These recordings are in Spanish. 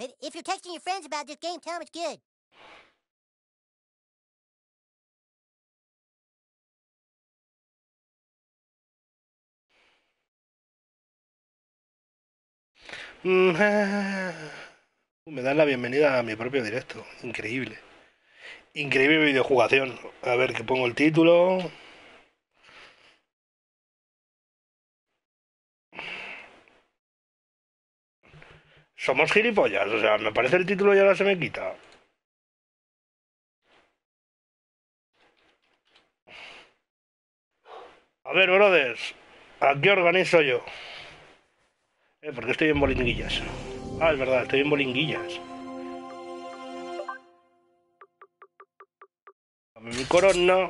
If you're texting your friends about this game, tell them it's good. Me dan la bienvenida a mi propio directo. Increíble. Increíble videojugación. A ver, que pongo el título. Somos gilipollas. O sea, me parece el título y ahora se me quita. A ver, brothers. ¿A qué organizo yo? Porque estoy en bolinguillas. Ah, es verdad, estoy en bolinguillas. Dame mi corona.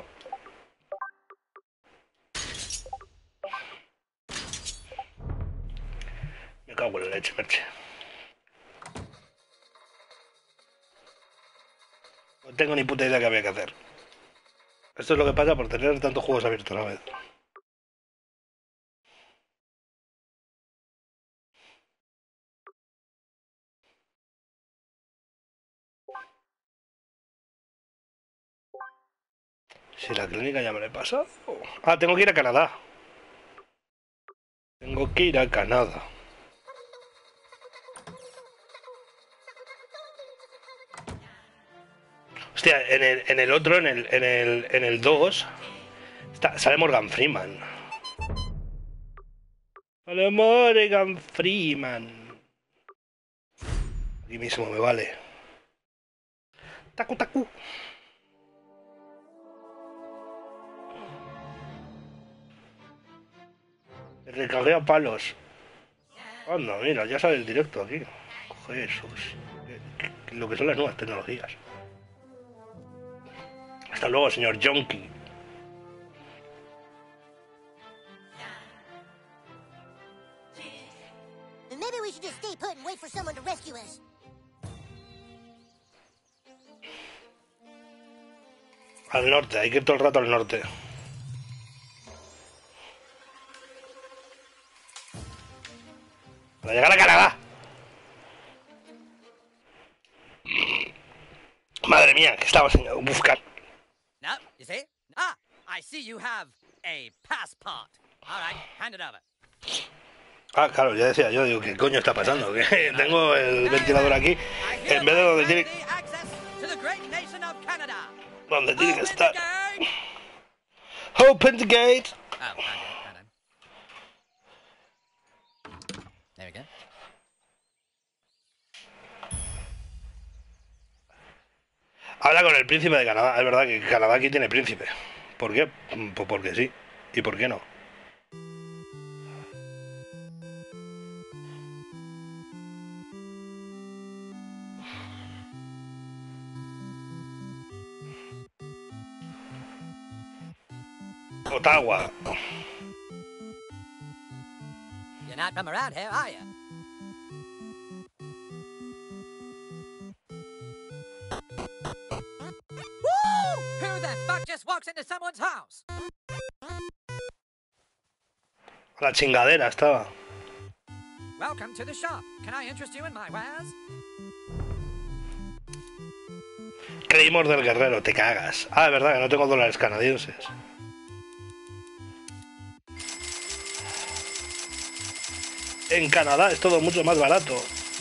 Me cago en la leche, merche. No tengo ni puta idea qué había que hacer. Esto es lo que pasa por tener tantos juegos abiertos a la vez. Si la clínica ya me la he pasado. Ah, tengo que ir a Canadá. Tengo que ir a Canadá. Hostia, en el otro, en el 2, sale Morgan Freeman. Sale Morgan Freeman. Aquí mismo me vale. Taku, taku. Me recargué a palos. Anda, mira, ya sale el directo aquí. Jesús. Lo que son las nuevas tecnologías. Hasta luego, señor Jonky. Maybe we should just stay put and wait for someone to rescue us. Al norte, hay que ir todo el rato al norte. Para llegar a Canadá. Madre mía, que estaba sin buscar. No, you see? Ah, I see you have a passport. All right, hand it over. Ah, claro, ya decía yo, digo, ¿qué coño está pasando? Que tengo el ventilador aquí, en vez de donde tiene... Donde tiene que estar. Open the gate. Oh, hold on. There we go. Habla con el príncipe de Canadá. Es verdad que Canadá aquí tiene príncipe. ¿Por qué? Pues porque sí. ¿Y por qué no? Ottawa. You're not from around here, are you? Woo! Who the fuck just walks into someone's house? La chingadera estaba. Welcome to the shop. Can I interest you in my wares? Creímos del guerrero, te cagas. Ah, es verdad que no tengo dólares canadienses. En Canadá es todo mucho más barato.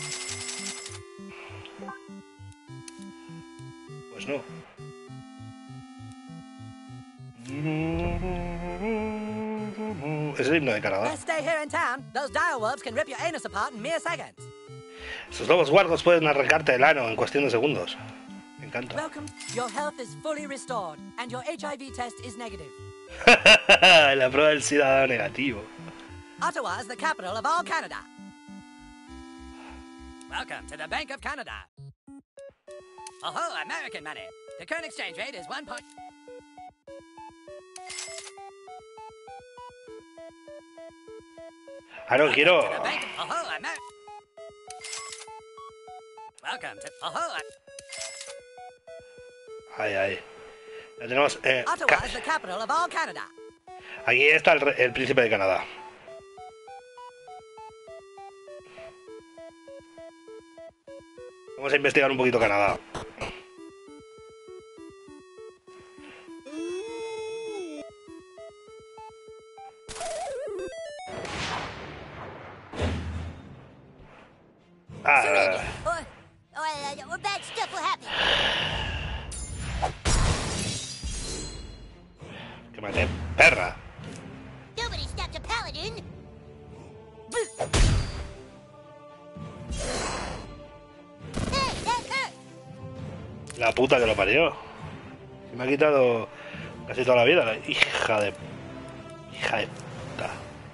Pues no. Es el himno de Canadá. Let's stay here in town. Those direwolves can rip your anus apart in mere seconds. Sus lobos guardos pueden arrancarte el ano en cuestión de segundos. Me encanta. Welcome. Your health is fully restored and your HIV test is negative. La prueba del SIDA ha dado negativo. Ottawa is the capital of all Canada. Welcome to the Bank of Canada. Oh, American money. The current exchange rate is 1 point... Ah, no, quiero... Welcome to... Ay, ay. Ya tenemos... Ottawa is the capital of all Canada. Aquí está el príncipe de Canadá. Vamos a investigar un poquito Canadá. Surrender, Ah, or bad stuff will happen. que maté, perra. Nobody stopped a paladin. Hey, that hurt. La puta que lo parió. Se me ha quitado casi toda la vida, la hija de... Hija de puta.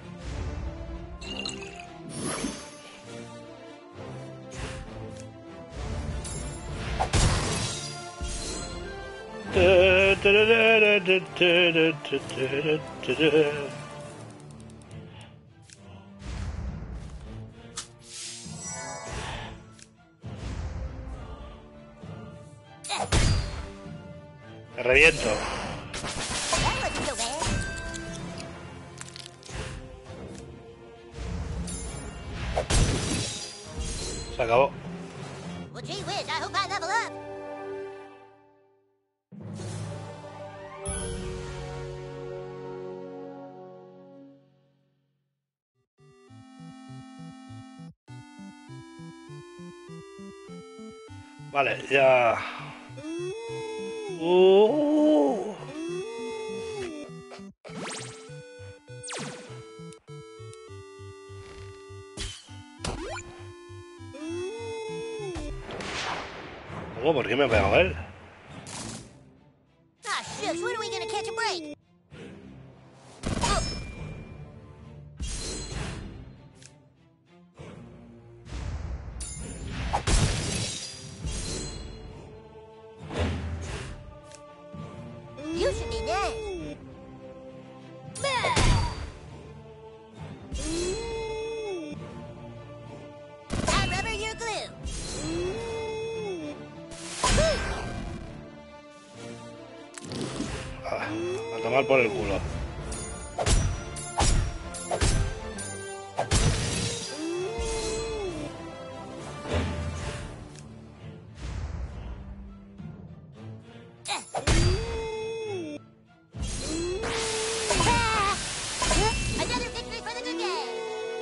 Me reviento. That wasn't so bad. Se acabó. Well, gee whiz, I hope I level up. Vale, ya... Uh. ¿Cómo? ¿Por qué me ha pegado él? Ah, shucks, when are we gonna catch a break? You should be nice. I rubber your glue. Ah, a tomar por el culo. Another victory for the good guys.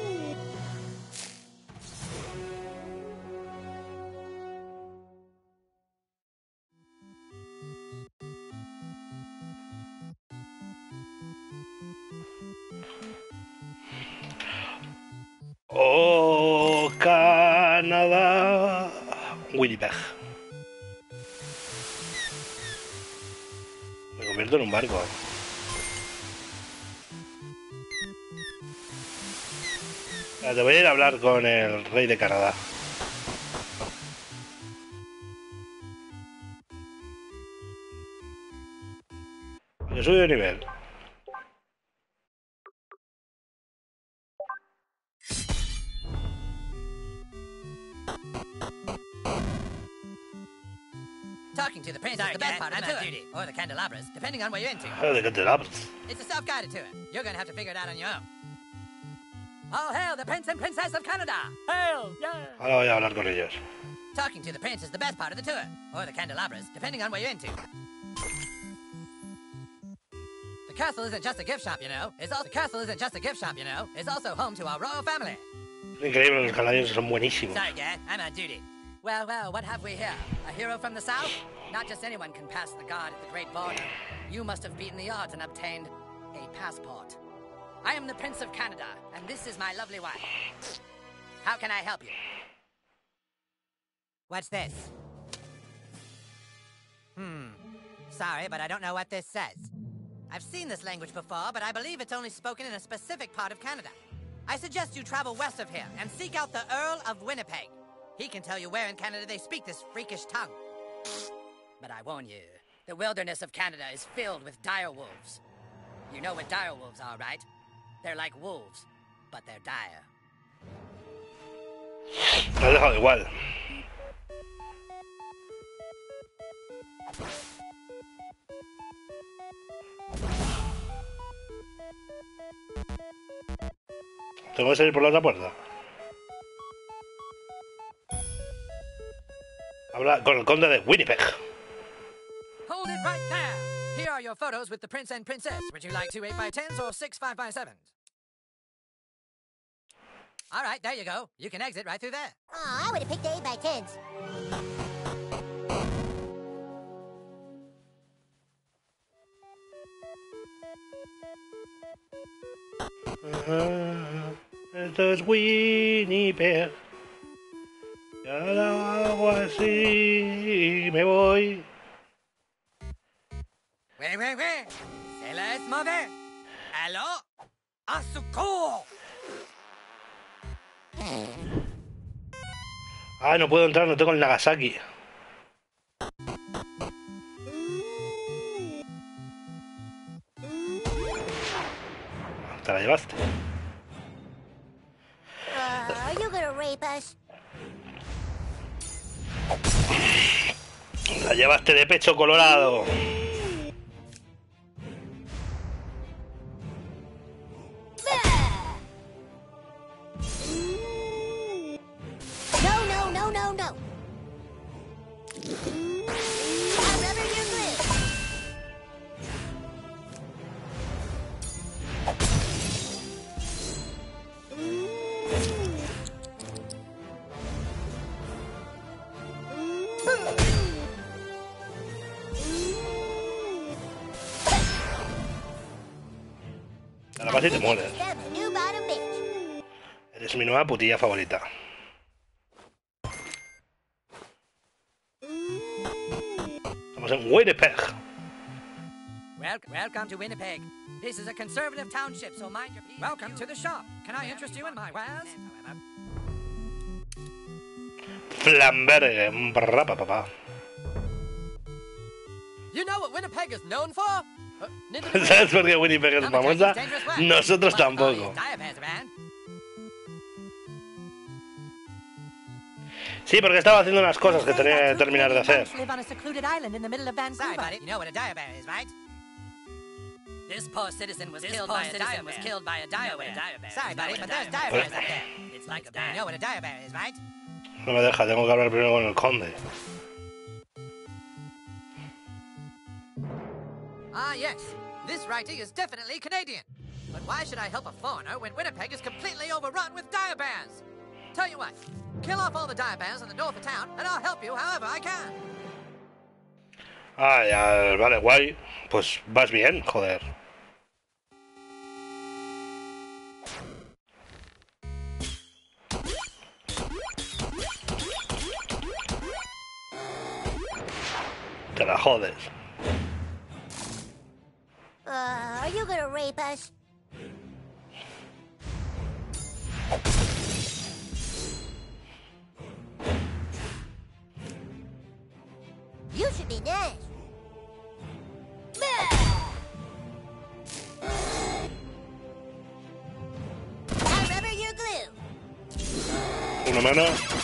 Oh, Canadá. Winnipeg. Me convierto en un barco. Te voy a ir a hablar con el rey de Canadá. Yo subo de nivel. Talking to the prince is the best part of the tour. Duty, or the candelabras, depending on what you're into. De candelabros. It's a self-guided tour. You're gonna have to figure it out on your own. All hail the Prince and Princess of Canada! Hail! Yeah! Ahora voy a hablar con ellos. Talking to the prince is the best part of the tour. Or the candelabras, depending on what you're into. The castle isn't just a gift shop, you know. It's also home to our royal family. Increíble, los canadienses son buenísimos. Sorry, Dad, I'm on duty. Well, what have we here? A hero from the south? Not just anyone can pass the guard at the Great Border. You must have beaten the odds and obtained a passport. I am the Prince of Canada, and this is my lovely wife. How can I help you? What's this? Sorry, but I don't know what this says. I've seen this language before, but I believe it's only spoken in a specific part of Canada. I suggest you travel west of here and seek out the Earl of Winnipeg. He can tell you where in Canada they speak this freakish tongue. But I warn you, the wilderness of Canada is filled with dire wolves. You know what dire wolves are, right? They're like wolves, but they're dire. Me has dejado igual. ¿Tengo que salir por la otra puerta? Habla con el conde de Winnipeg. Hold it right there. Here are your photos with the prince and princess. Would you like 2 8x10s or 6 5x7s? All right, there you go. You can exit right through there. Oh, I would have picked the 8x10s. Esto es Winnipeg. Y ahora hago así y me voy. Ouais. C'est là, mauvais. Alors, à secours. Ah, no puedo entrar, no tengo el Nagasaki. Te la llevaste. Are you gonna rape us? La llevaste de pecho colorado. No. I'll rubber your glue. Te la pasas y te mueres. That's the new bottom bitch. Eres mi nueva putilla favorita. Estamos en Winnipeg. Welcome to Winnipeg. This is a conservative township, so mind your P's. Welcome to the shop. Can I interest you in my wares? Flamberge. Papá. You know what Winnipeg is known for? ¿Sabes por qué Winnipeg es famosa? Nosotros tampoco. Sí, porque estaba haciendo unas cosas que tenía que terminar de hacer. Live on a secluded island in the middle of Vancouver. Sorry, buddy. You know what a diabear is, right? This poor citizen was killed by a diabear. Sorry, buddy, but there's diabears up there. It's like a bear. You know what a diabear is, right? No me deja, tengo que hablar primero con el conde. Ah, yes. This writing is definitely Canadian. But why should I help a foreigner when Winnipeg is completely overrun with diabears? Tell you what, kill off all the diabears in the north of town, and I'll help you however I can. Ah, ya, vale, guay. Pues vas bien, joder. Te la jodes. Are you gonna rape us? You should be nice. I'll rubber your glue. Una mano.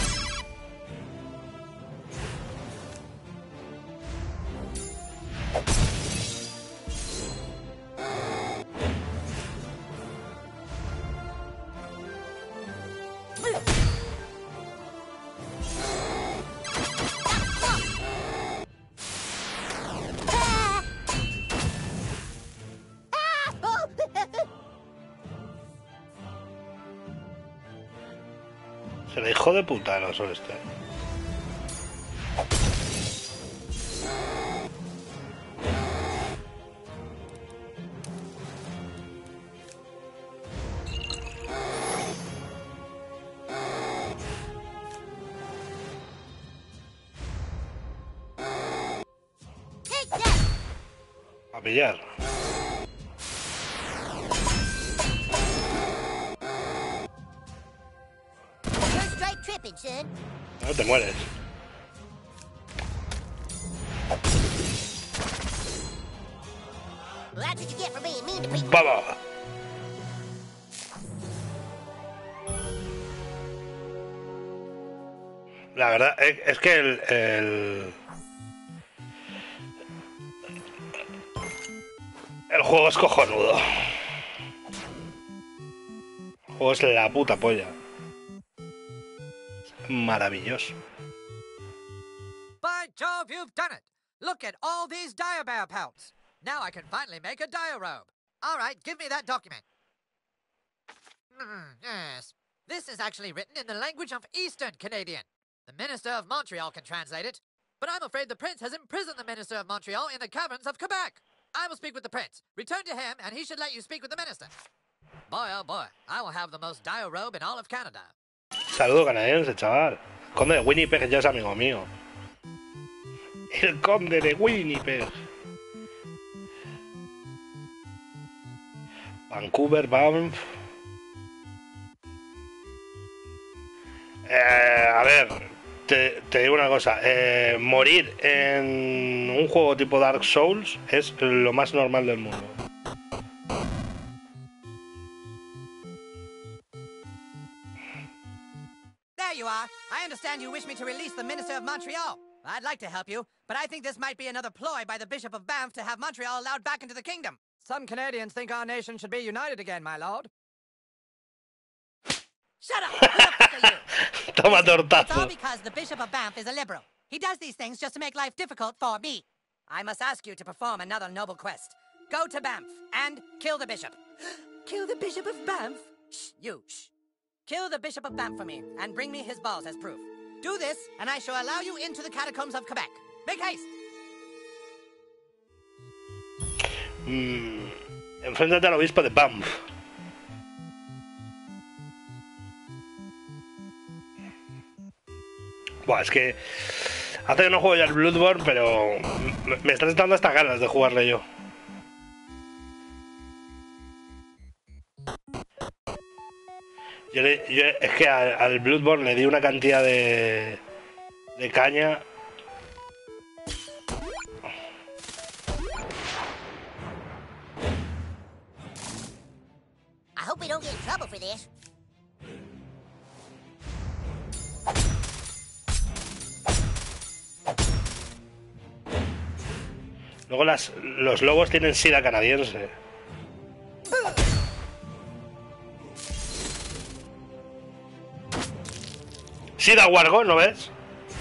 Será hijo de puta, no solo este. Take that. A pillar. First strike tripping, son. No te mueres. Well, that's what you get for being mean to people. ¡Vamos! La verdad es que el juego es cojonudo. El juego es la puta polla. Maravilloso. you've done it. Look at all these diabear pelts. Now I can finally make a diarobe. All right, give me that document. Yes. This is actually written in the language of Eastern Canadian. The Minister of Montreal can translate it. But I'm afraid the Prince has imprisoned the Minister of Montreal in the caverns of Quebec. I will speak with the Prince. Return to him, and he should let you speak with the Minister. Boy, oh boy, I will have the most diarobe in all of Canada. Saludo canadiense, chaval. Conde de Winnipeg ya es amigo mío. El conde de Winnipeg. Vancouver, Banff. A ver, te digo una cosa. Morir en un juego tipo Dark Souls es lo más normal del mundo. There you are. I understand you wish me to release the Minister of Montreal. I'd like to help you, but I think this might be another ploy by the Bishop of Banff to have Montreal allowed back into the kingdom. Some Canadians think our nation should be united again, my lord. Shut up! Who the fuck are you? Toma It's all tortazo. because the Bishop of Banff is a liberal. He does these things just to make life difficult for me. I must ask you to perform another noble quest. Go to Banff and kill the bishop. Kill the Bishop of Banff? Shh, you, shh. Kill the Bishop of Banff for me and bring me his balls as proof. Do this, and I shall allow you into the catacombs of Quebec. Make haste! Enfréntate al obispo de Banff. Buah, es que hace que no juego ya el Bloodborne, pero me están dando hasta ganas de jugarle yo. Yo es que al Bloodborne le di una cantidad de caña. I hope we don't get in trouble for this. Luego los lobos tienen sida canadiense. Sida Wargo, ¿no ves?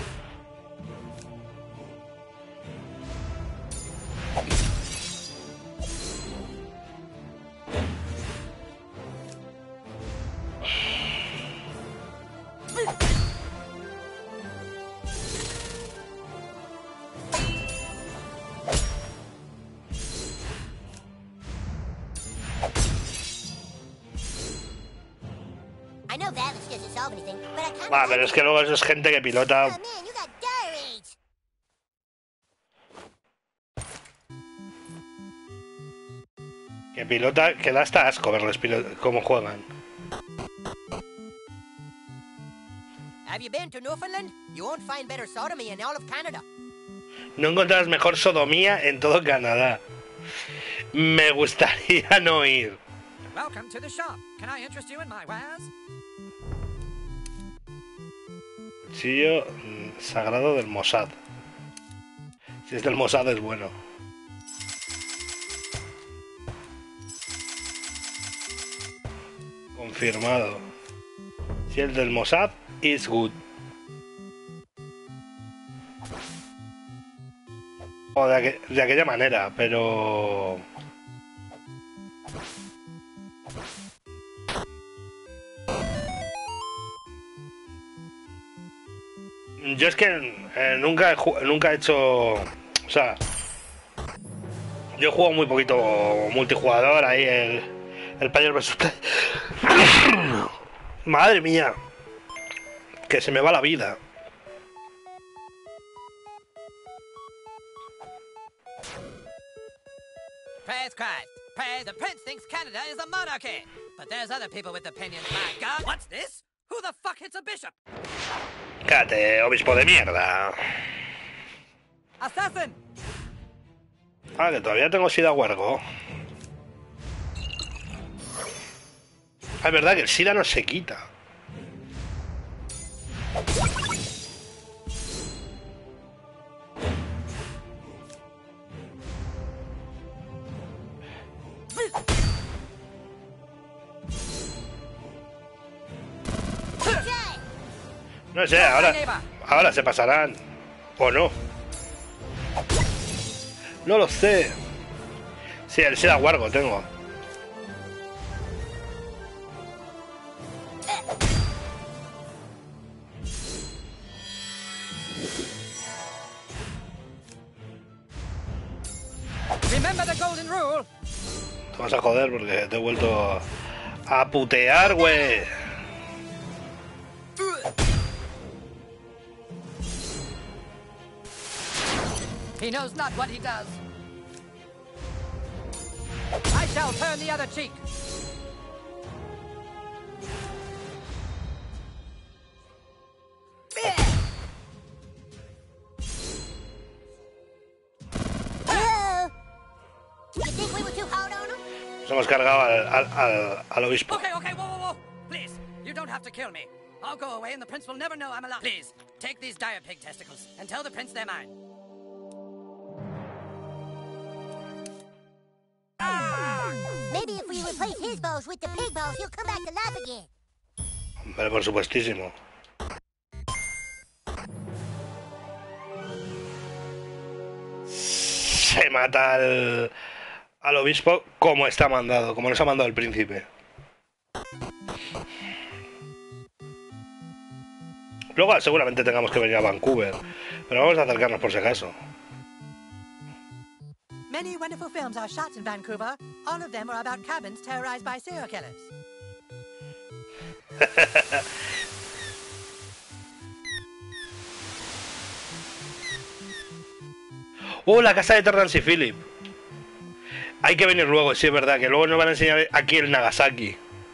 I know violence doesn't solve anything, but I kind Va, of pero es que luego eso es gente que pilota. Oh man, you got dire rage. Que da hasta asco verles cómo juegan. Have you been to Newfoundland? You won't find better sodomy in all of Canada. No encontrarás mejor sodomía en todo Canadá. Me gustaría no ir. Welcome to the shop. Can I interest you in my wares? Cuchillo sagrado del Mossad. Si es del Mossad es bueno. Confirmado. Si es del Mossad, is good. O de aquella manera, pero... Yo es que nunca he hecho... O sea... Yo juego muy poquito multijugador, ahí el Player vs. Player. Madre mía. Que se me va la vida. Praise Christ. Praise the Prince thinks Canada is a monarchy. But there's other people with opinions, my God. What's this? Who the fuck hits a bishop? Cállate, obispo de mierda. Assassin! Ah, que todavía tengo sida huergo. Ah, es verdad que el sida no se quita. No sé, ahora se pasarán. O no. No lo sé. Sí, el Seda Wargo tengo. Remember the golden rule. Te vas a joder porque te he vuelto a putear, güey. He knows not what he does. I shall turn the other cheek. Hello? You think we were too hard on him? Nos hemos cargado al obispo. Okay, whoa. Please, you don't have to kill me. I'll go away and the prince will never know I'm alive. Please, take these dire pig testicles and tell the prince they're mine. Maybe if we replace his balls with the pig balls, he'll come back to life again. Hombre, por supuestísimo. Se mata al obispo como está mandado, como nos ha mandado el príncipe. Luego seguramente tengamos que venir a Vancouver, pero vamos a acercarnos por si acaso. Many wonderful films are shot in Vancouver. All of them are about cabins terrorized by serial killers. La casa de Terrance y Philip. Hay que venir luego, sí es verdad, que luego nos van a enseñar aquí el Nagasaki.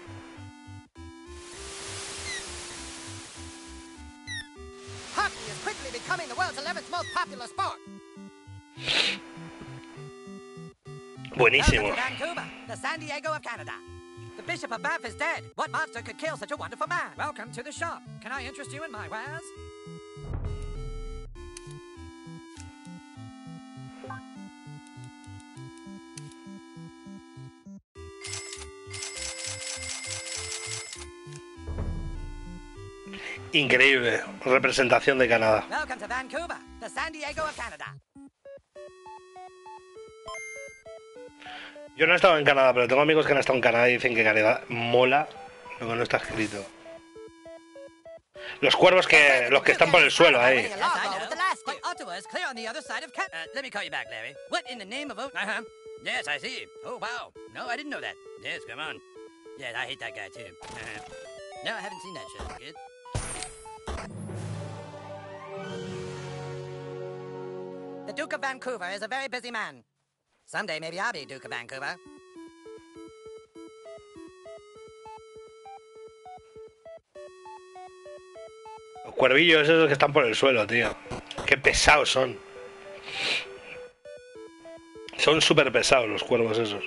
Hockey is quickly becoming the world's 11th most popular sport. Buenísimo. Welcome to Vancouver, the San Diego of Canada. The Bishop of Banff is dead. What monster could kill such a wonderful man? Welcome to the shop. Can I interest you in my wares? Increíble representación de Canadá. Welcome to Vancouver, the San Diego of Canada. Yo no he estado en Canadá, pero tengo amigos que han estado en Canadá y dicen que Canadá mola lo que no está escrito. Los cuervos que los que están por el suelo ahí. Yes, I know. But Ottawa is clear on the other side of Canada. Let me call you back, Larry. What in the name of... Yes, I see. Oh, wow. No, I didn't know that. Yes, come on. Yes, I hate that guy, too. No, I haven't seen that show. Good. The Duke of Vancouver is a very busy man. Someday maybe I'll be Duke of Vancouver. Los cuervillos esos que están por el suelo, tío. Qué pesados son. Son súper pesados los cuervos esos.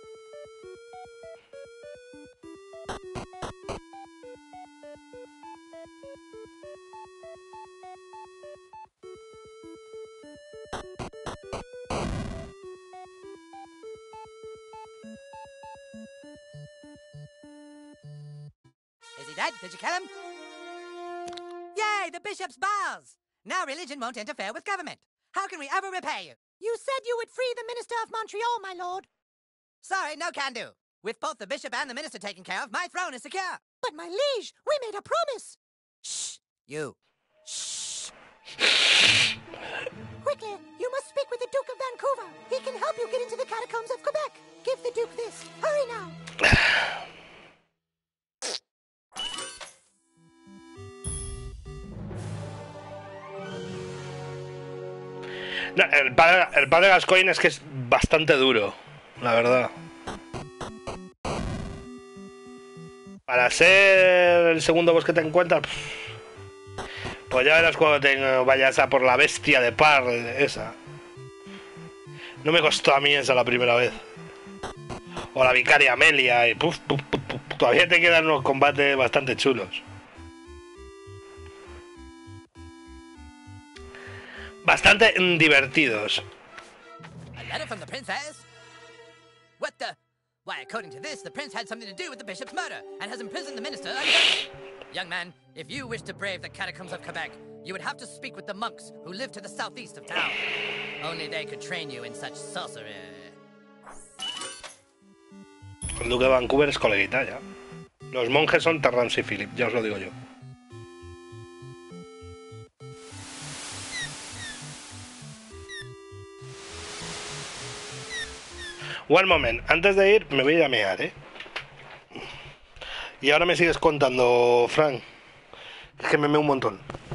Is he dead? Did you kill him? Yay, the bishop's balls! Now religion won't interfere with government. How can we ever repay you? You said you would free the minister of Montreal, my lord. Sorry, no can do. With both the bishop and the minister taken care of, my throne is secure. But my liege, we made a promise. Shh, you. Shh. Quickly, you must speak with the Duke of Vancouver. He can help you get into the catacombs of Quebec. Give the Duke this. Hurry now. No, el padre Gascoigne es que es bastante duro, la verdad. Para ser el segundo boss que te encuentras, pues ya verás cuando vayas a por la bestia de par, esa. No me costó a mí esa la primera vez. O la vicaria Amelia, y todavía te quedan unos combates bastante chulos. Bastante divertidos. A letter from the princess? What the? Why, according to this, the prince had something to do with the bishop's murder and has imprisoned the minister unjustly. Young man, if you wish to brave the catacombs of Quebec, You would have to speak with the monks who live to the southeast of town. Only they could train you in such sorcery. El duque de Vancouver es coleguita ya. Los monjes son Terrance y Philip, ya os lo digo yo. One moment, antes de ir me voy a ir a mear, ¿eh? Y ahora me sigues contando, Frank. Es que me meo un montón.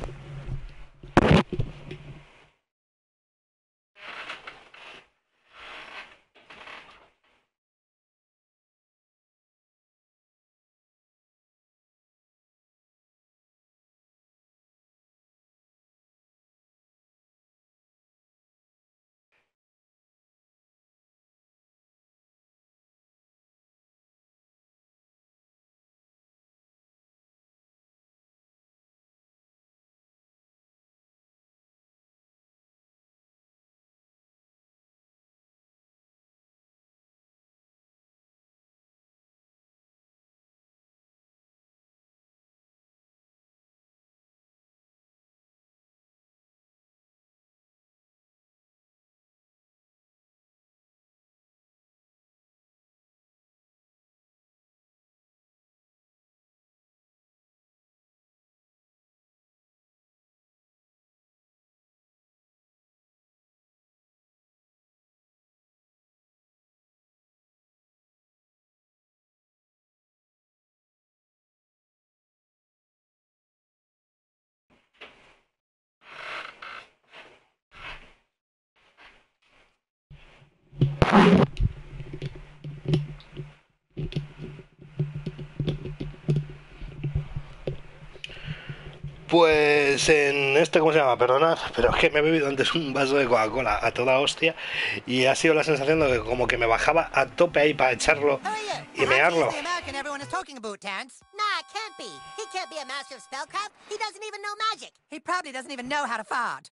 Pues en este, ¿cómo se llama? Perdonad, pero es que me he bebido antes un vaso de Coca-Cola a toda hostia y ha sido la sensación de que como que me bajaba a tope ahí para echarlo y mearlo. The American everyone is talking about, Terrence. Nah, it can't be. He can't be a master of spellcraft. He doesn't even know magic. He probably doesn't even know how to fart.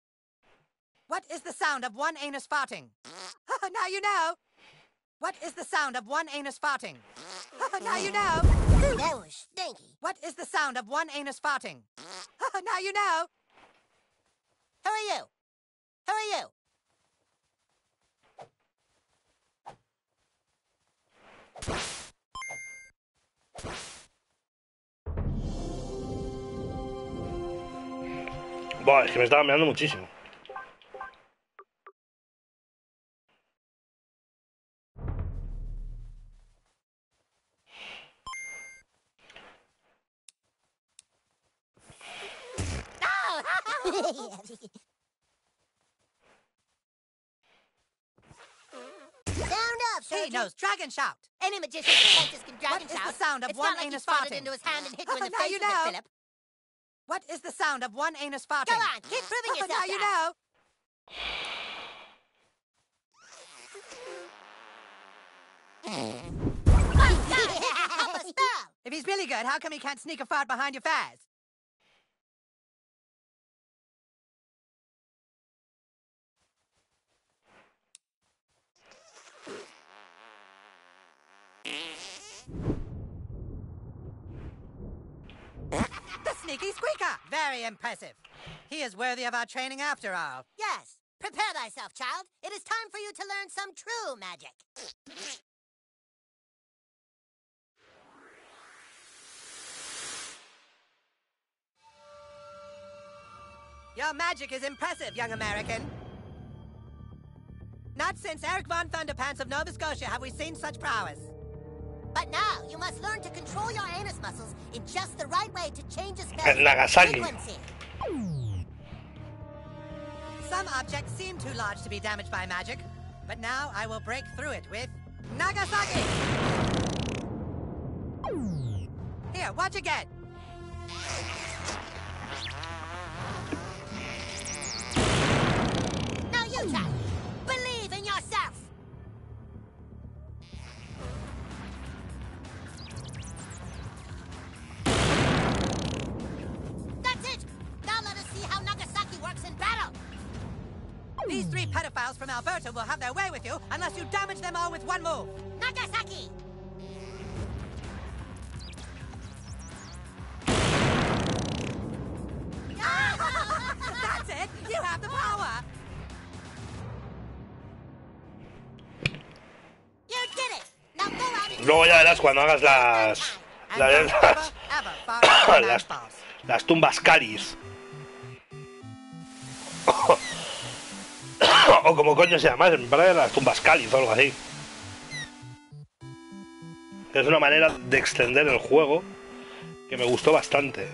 What is the sound of one anus farting? Now you know. What is the sound of one anus farting? Now you know. Ooh, that was stinky. What is the sound of one anus farting? Now you know. Who are you? Who are you? Buah, es que me estaba meando muchísimo. Sound up, He Sergeant. knows dragon shout. Any magician's apprentice can What dragon is the shout. sound of It's one not like anus you farted farting? into his hand and hit you in the Now face you with it, know. Philip. What is the sound of one anus farting? Go on, keep proving yourself, Now you Dad. know. Oh, God, he can help us spell. If he's really good, how come he can't sneak a fart behind your faz? The sneaky squeaker! Very impressive. He is worthy of our training after all. Yes. Prepare thyself, child. It is time for you to learn some true magic. Your magic is impressive, young American. Not since Eric von Thunderpants of Nova Scotia have we seen such prowess. But now, you must learn to control your anus muscles in just the right way to change a En spell's Nagasaki. frequency. Some objects seem too large to be damaged by magic, but now I will break through it with Nagasaki! Here, watch again. Now you, child. Believe in yourself. That's it. Now let us see how Nagasaki works in battle. These three pedophiles from Alberta will have their way with you unless you damage them all with one move. Nagasaki! Luego ya verás cuando hagas las... And don't ever, ever fire on las, balls. las tumbas caris. O como coño se llama, me parece las tumbas cáliz o algo así. Es una manera de extender el juego que me gustó bastante.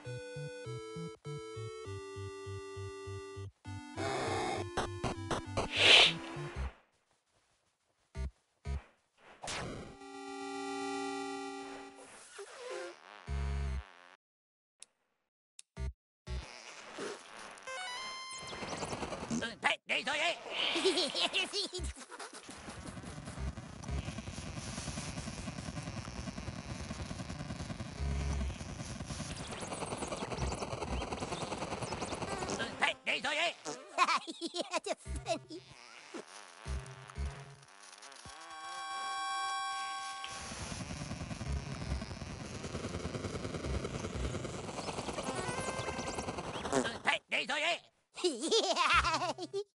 Yeah, that's funny. Yeah.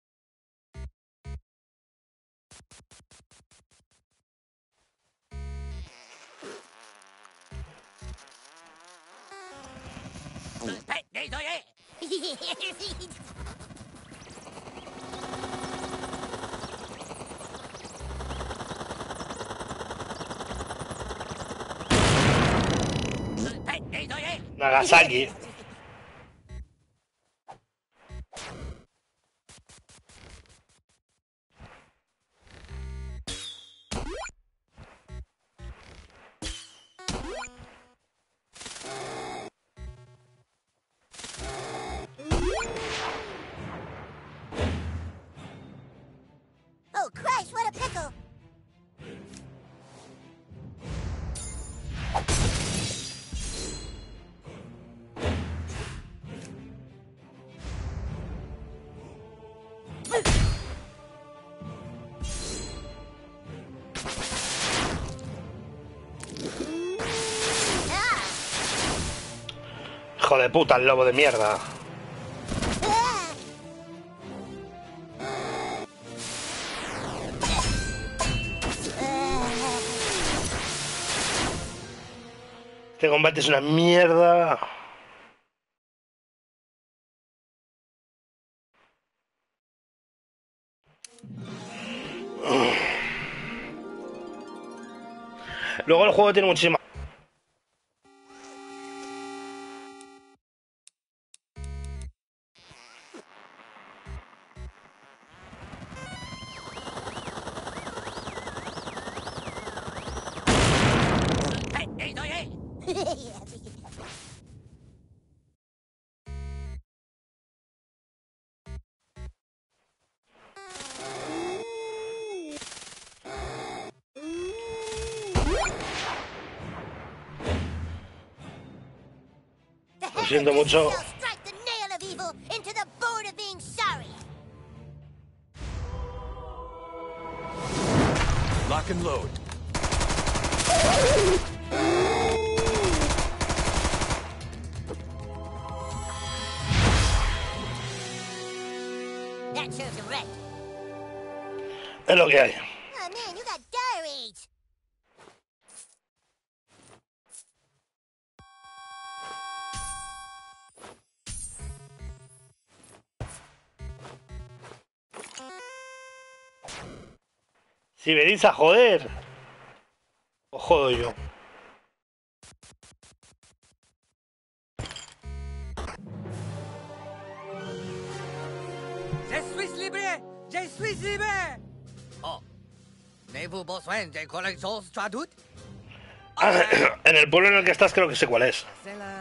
Nagasaki. Oh, Christ, what a pickle! Ah! Hijo de puta, el lobo de mierda. Ah! Este combate es una mierda. Luego el juego tiene muchísimas... Lo siento mucho. They'll strike the nail of evil into the board of being sorry. Lock and load. That serves him right. Es lo que hay. Oh man, you got dire age. Si venís a joder, os jodo yo. Je suis libre! Je suis libre! Oh. N'avez-vous besoin de collections traduites? En el pueblo en el que estás creo que sé cuál es.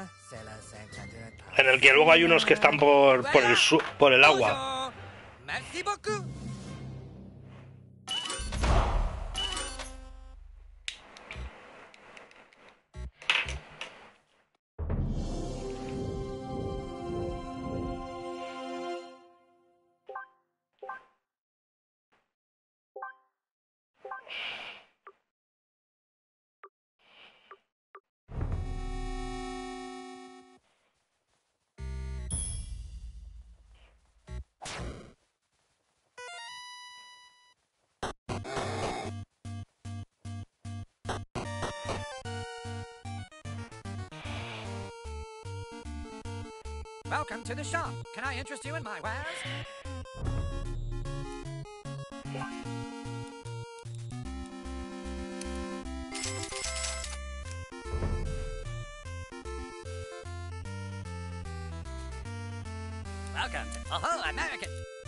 En el que luego hay unos que están por el agua. Bonjour. Merci beaucoup. Welcome to the shop. Can I interest you in my wares? Welcome to American.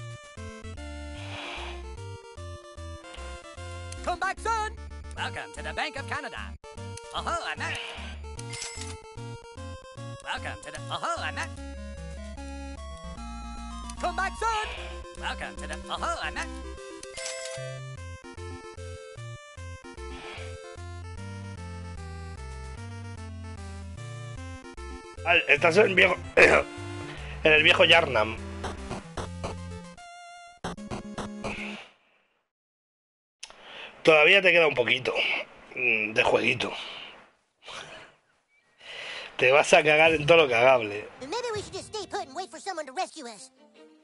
Come back, son. Welcome to the Bank of Canada. American. Welcome to the American. Come back, son. Welcome to the American. Estás en el viejo... en el viejo Yarnam. Todavía te queda un poquito de jueguito. Te vas a cagar en todo lo cagable. Maybe we should just stay put and wait for someone to rescue us.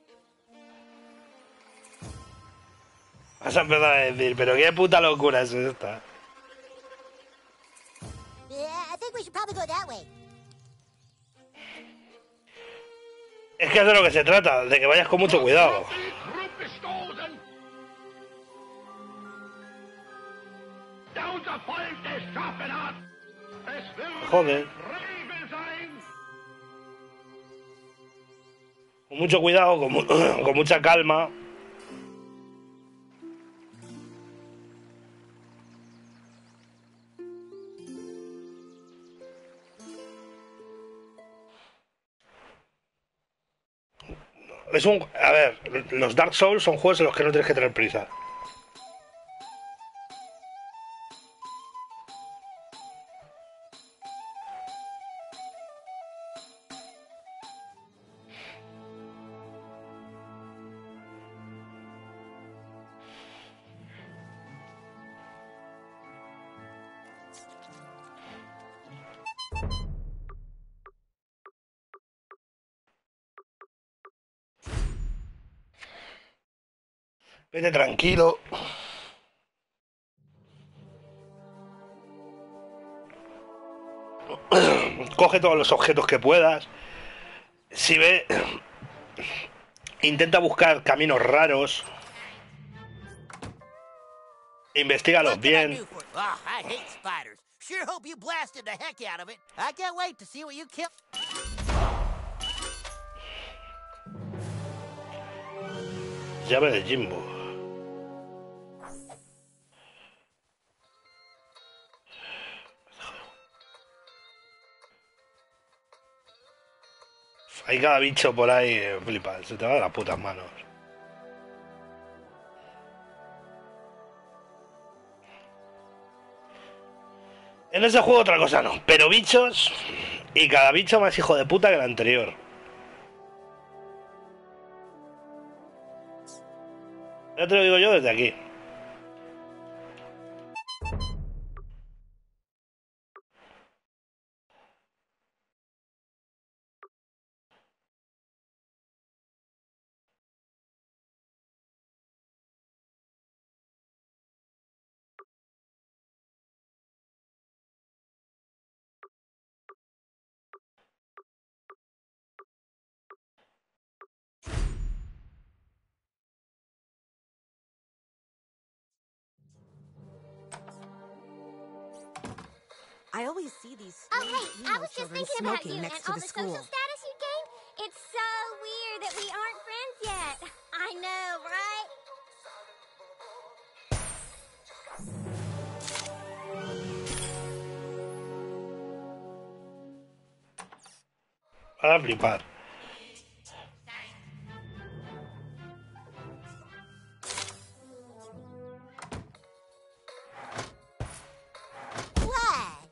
Vas a empezar a decir, pero qué puta locura es esta. Yeah, I think we should probably go that way. Es que es de lo que se trata, de que vayas con mucho cuidado. Joder. Con mucho cuidado, con mucha calma. A ver, los Dark Souls son juegos en los que no tienes que tener prisa. Vete tranquilo. Coge todos los objetos que puedas. Si ve... Intenta buscar caminos raros. Investígalos bien. Oh, I hate spiders. Sure hope you blasted the heck out of it. I can't wait to see what you kill. Llave de Jimbo. Hay cada bicho por ahí, flipa, se te va de las putas manos. En ese juego otra cosa no, pero bichos, y cada bicho más hijo de puta que el anterior. Ya te lo digo yo desde aquí. I always see these Oh, strange hey, I emo was just children thinking about smoking you and next all to the the school. social status you gained. It's so weird that we aren't friends yet. I know, right? Para flipar. What?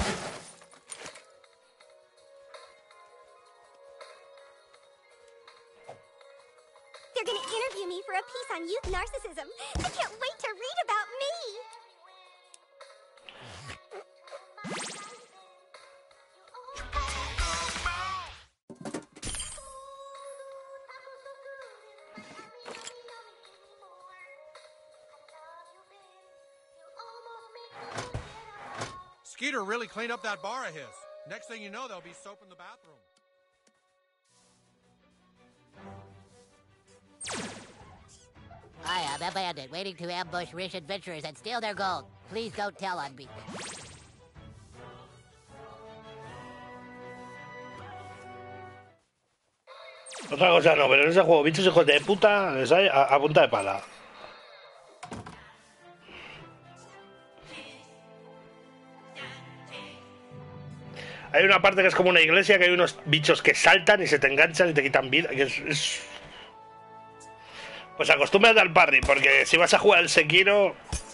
They're gonna interview me for a piece on youth narcissism. I can't wait to read about me. Skeeter really cleaned up that bar of his. Next thing you know, there'll be soap in the bathroom. I am a bandit waiting to ambush rich adventurers and steal their gold. Please don't tell on me. Otra cosa no, pero en ese juego, bichos hijos de puta, les hay a punta de pala. Hay una parte que es como una iglesia, que hay unos bichos que saltan y se te enganchan y te quitan vida. Que es... Pues acostúmbrate al parry, porque si vas a jugar el Sekiro...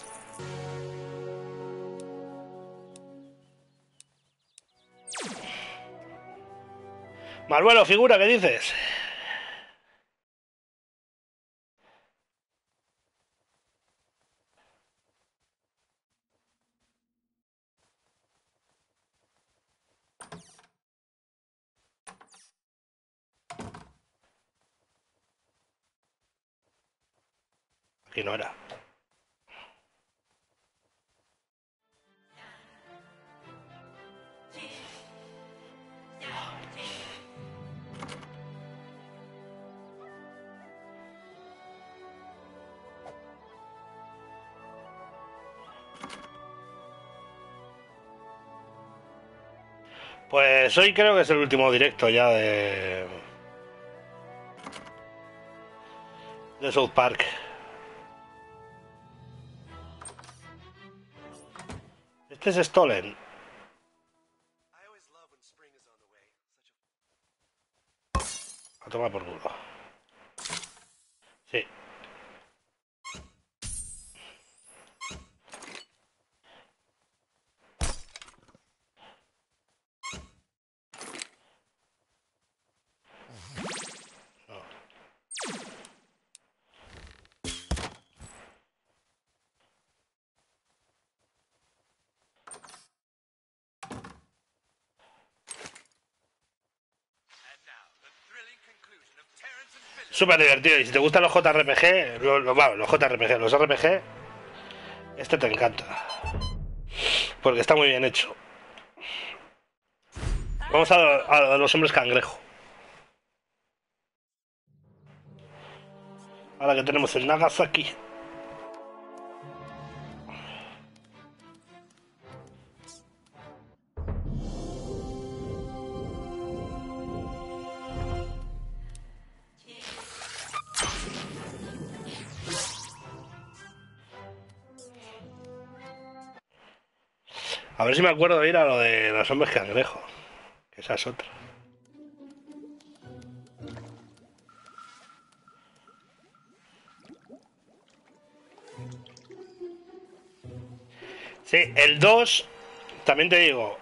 Malvuelo, figura, ¿qué dices? Aquí no era. Pues hoy creo que es el último directo ya de South Park. Este es Stolen. A tomar por culo. Sí. Súper divertido. Y si te gustan los JRPG, los JRPG, los RPG, este te encanta. Porque está muy bien hecho. Vamos a los hombres cangrejo. Ahora que tenemos el Nagasaki. A ver si me acuerdo de ir a lo de los hombres cangrejo. Que esa es otra. Sí, el 2, también te digo.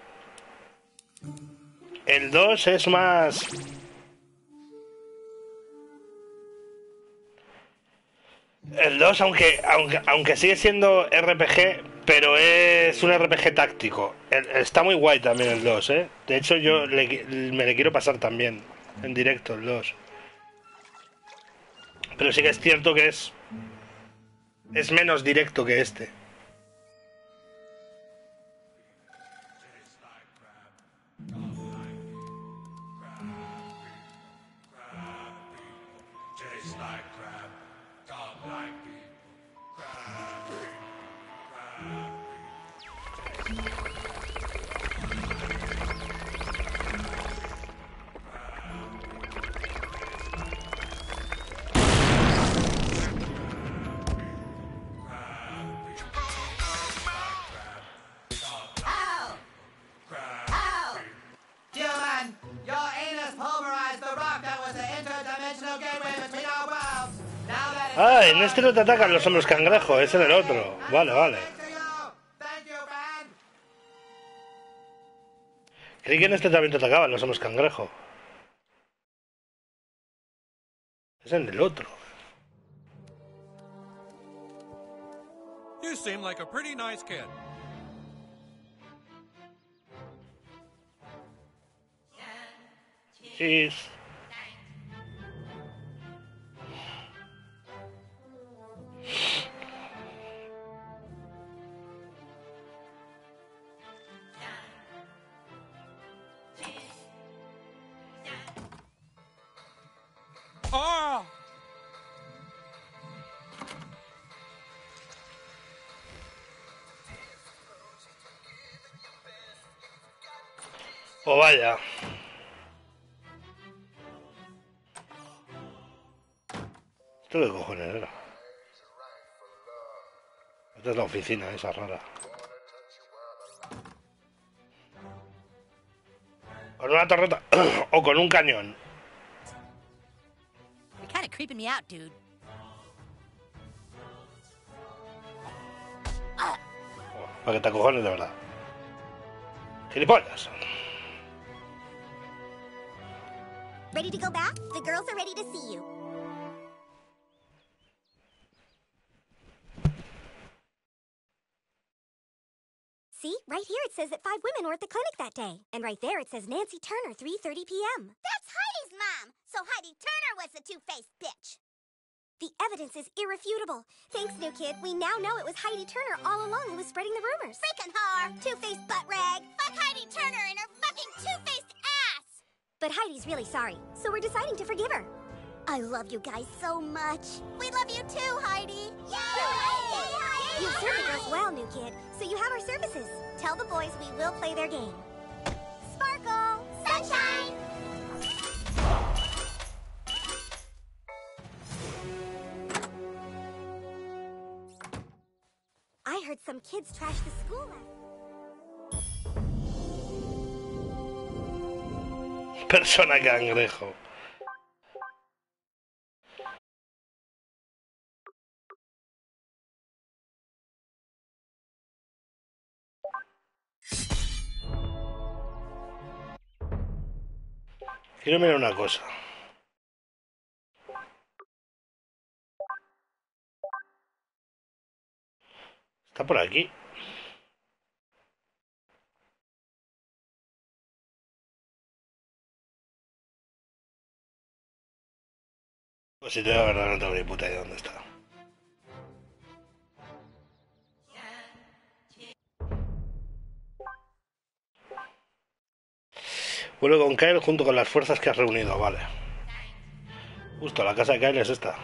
El 2 es más... El 2, aunque sigue siendo RPG, pero es un RPG táctico. Está muy guay también el 2, ¿eh? De hecho, yo me le quiero pasar también en directo el 2. Pero sí que es cierto que es menos directo que este. Ah, en este no te atacan los hombres cangrejo, es en el otro. Vale, vale. Creí que en este también te atacaban los hombres cangrejo. Es en el otro. You seem like a pretty nice kid. Cheese. Oh! O vaya. ¿Esto qué cojones era? Esta es la oficina esa rara. Con una torreta o con un cañón. You're kind of creeping me out, dude. Para que te acojones de verdad. Gilipollas. Ready to go back? The girls are ready to see you. See? Right here it says that 5 women were at the clinic that day. And right there it says Nancy Turner, 3:30 p.m. That's Heidi's mom! So Heidi Turner was the two-faced bitch! The evidence is irrefutable. Thanks, new kid. We now know it was Heidi Turner all along who was spreading the rumors. Freaking whore! Two-faced butt rag. Fuck Heidi Turner and her fucking two-faced ass! But Heidi's really sorry, so we're deciding to forgive her. I love you guys so much. We love you too, Heidi! Yay! You serve the girls well, new kid, so you have our services. Tell the boys we will play their game. Sparkle! Sunshine! I heard some kids trash the school last. Persona cangrejo. Quiero mirar una cosa. Está por aquí. Pues si te digo la verdad, no tengo ni puta idea de dónde está. Vuelve con Kyle junto con las fuerzas que has reunido, vale. Justo, la casa de Kyle es esta.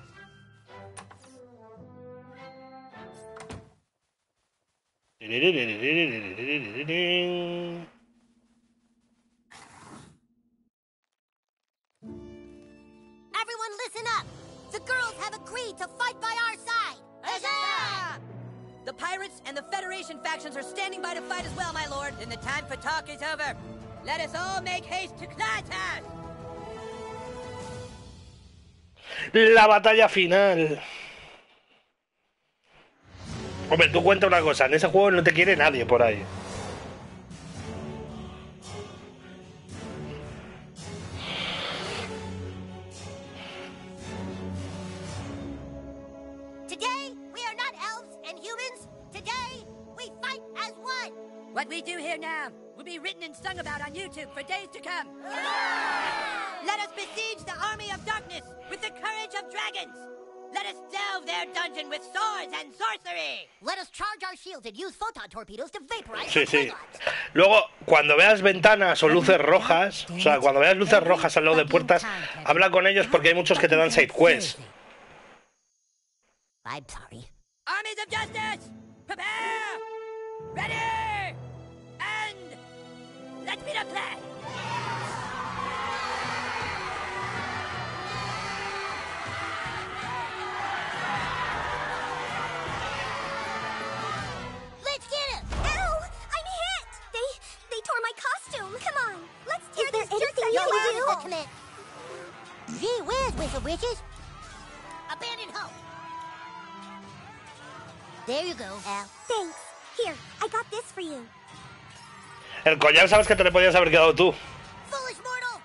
Everyone listen up! The girls have agreed to fight by our side! Huzzah! The pirates and the Federation factions are standing by to fight as well, my lord. Then the time for talk is over. Let us all make haste to Knighthead! La batalla final. Hombre, tú cuenta una cosa, en ese juego no te quiere nadie por ahí. Today, we are not elves and humans. Today, we fight as one. What we do here now will be written and sung about on YouTube for days to come. Let us besiege the army of darkness with the courage of dragons. Let us delve their dungeon with swords and sorcery. Let us charge our shields and use photon torpedoes to vaporize Sí, the sí. Klingons. Luego, cuando veas ventanas o luces rojas, o sea, cuando veas luces rojas al lado de puertas, habla con ellos porque hay muchos que te dan side quests. I'm sorry. Armies of justice, prepare! Ready! And let's meet up play! Let's get him! Ow! I'm hit! They tore my costume. Come on, let's tear these jerks out. You're You allowed can to do. commit. Gee whiz, Whistle Witches. Abandon hope. There you go, Al. Thanks. Here, I got this for you. El collar sabes que te le podías haber quedado tú. Foolish mortal!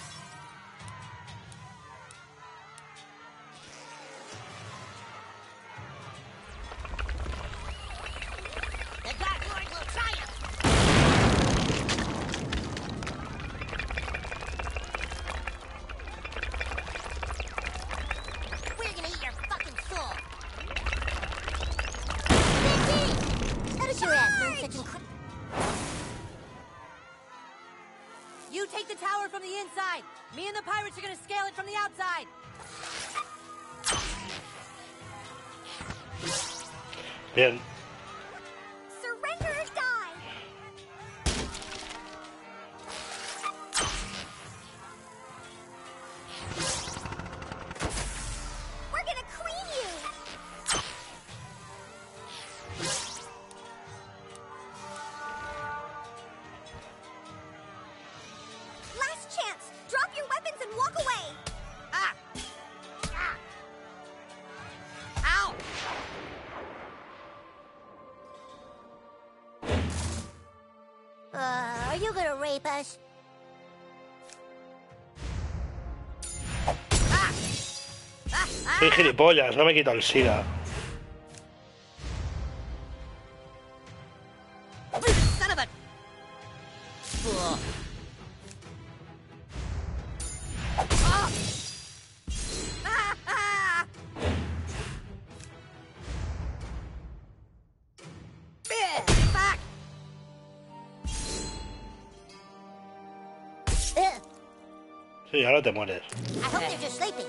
The Dark Lord will triumph! We're gonna eat your fucking soul! Vicky! How does your ass learn such incredible... You take the tower from the inside. Me and the pirates are gonna scale it from the outside. Bien. Surrender or die. you gonna rape us? Soy gilipollas, no me quito el SIDA. Son of a fool. Oh. Fuck. Sí, ahora te mueres. I hope they're just sleeping.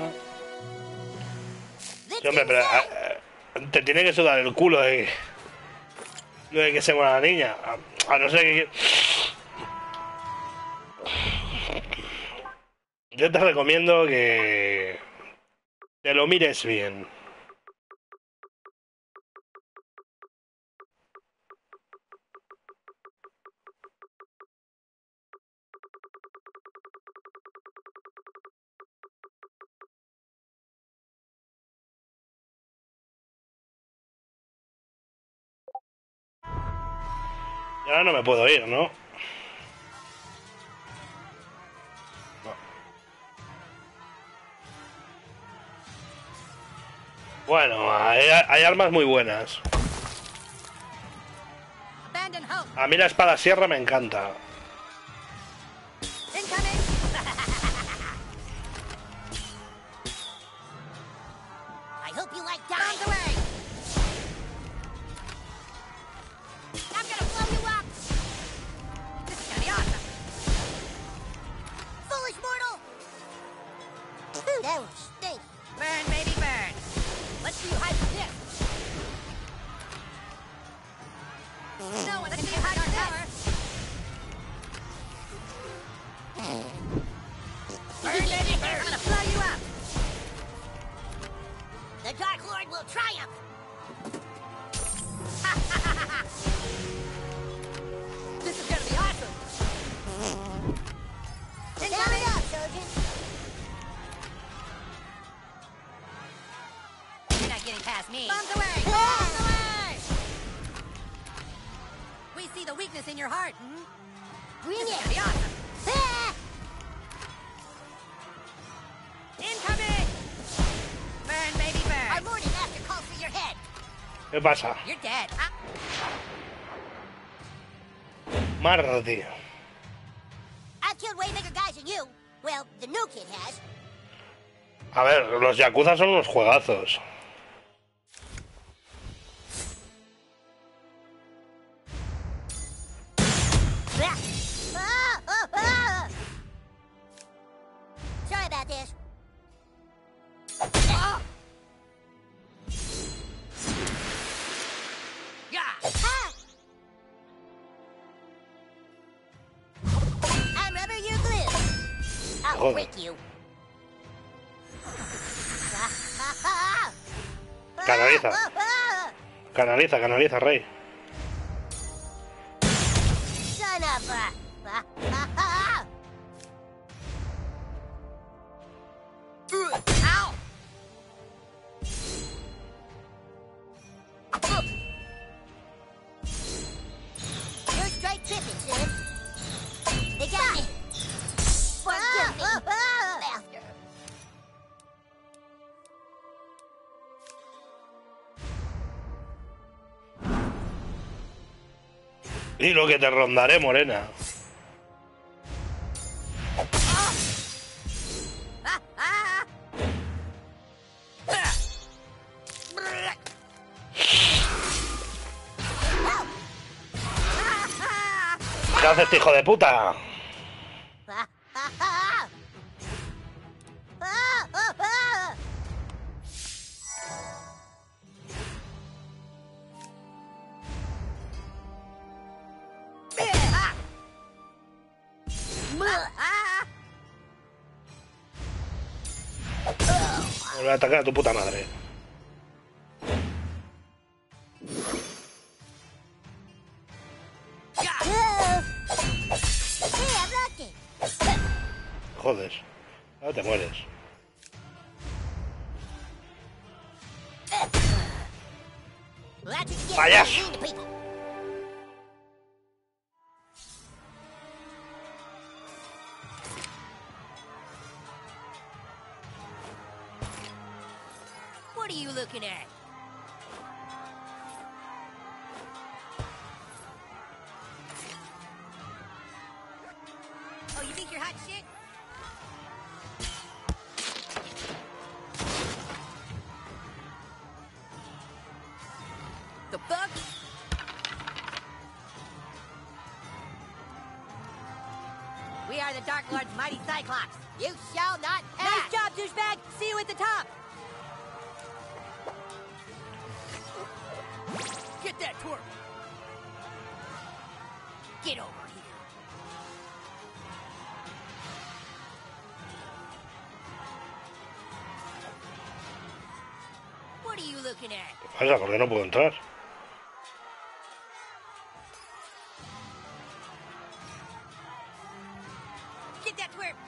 Sí, hombre, pero te tiene que sudar el culo lo de que se muera la niña. A no ser que... Yo te recomiendo que te lo mires bien. Y ahora no me puedo ir, ¿no? Bueno, hay armas muy buenas. Abandon hope. A mí la espada sierra me encanta. Incoming. I hope you like Bombs dying. away. I'm gonna blow you up. This is gonna be awesome. Foolish mortal! That would stink. Burn, baby, burn. Let's see you hide from this. No one can see you hide our tower. Burn, baby, burn. I'm gonna blow you up. The Dark Lord will triumph! This is gonna be awesome. Down Incoming. it up, soldiers! You're not getting past me. Bombs away! Bombs away. We see the weakness in your heart. Bring This is it! gonna be awesome. Ah! Incoming. Burn, baby, Our burn. morning master calls for your head! ¿Qué pasa? You're dead. Marty. I've killed way bigger guys than you. Well, the new kid has. A ver, los Yakuza son unos juegazos. Ah! Ah! Ah! Sorry about this. Oh. Yeah. Ah! I'm rubber, you're glue. I'll Joder. break you. Ah, ah, ah. Canaliza. Ah, ah, Canaliza, canaliza, rey. son of a... Ah, ah, ah. Ow. You're straight tripping, son. They got me. Forgive me, master. Y lo que te rondaré, morena. Ah, ah. Ah. ¿Qué haces, hijo de puta? Ah, ah, ah. Ah, ah, ah. Ah. Ah. Voy a atacar a tu puta madre. Oh. Hey, I'm lucky. Joder. Ahora te mueres. Well, that's what you get for Payaso. being mean to people. looking at? Oh, you think you're hot shit? The fuck? We are the Dark Lord's mighty Cyclops. You shall not pass. Nice job, douchebag. See you at the top. Get that twerp. Get over here. What are you looking at? ¿Qué pasa? ¿Por qué no puedo entrar? Get that twerp.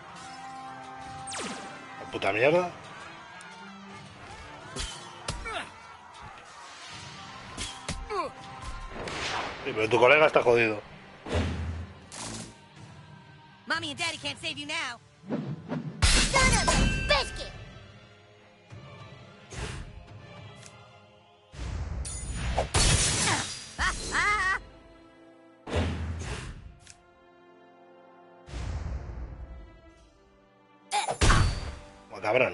¿La puta mierda? Sí, pero tu colega está jodido. Mommy and Daddy can't save you now. Son of a biscuit! Como cabrón.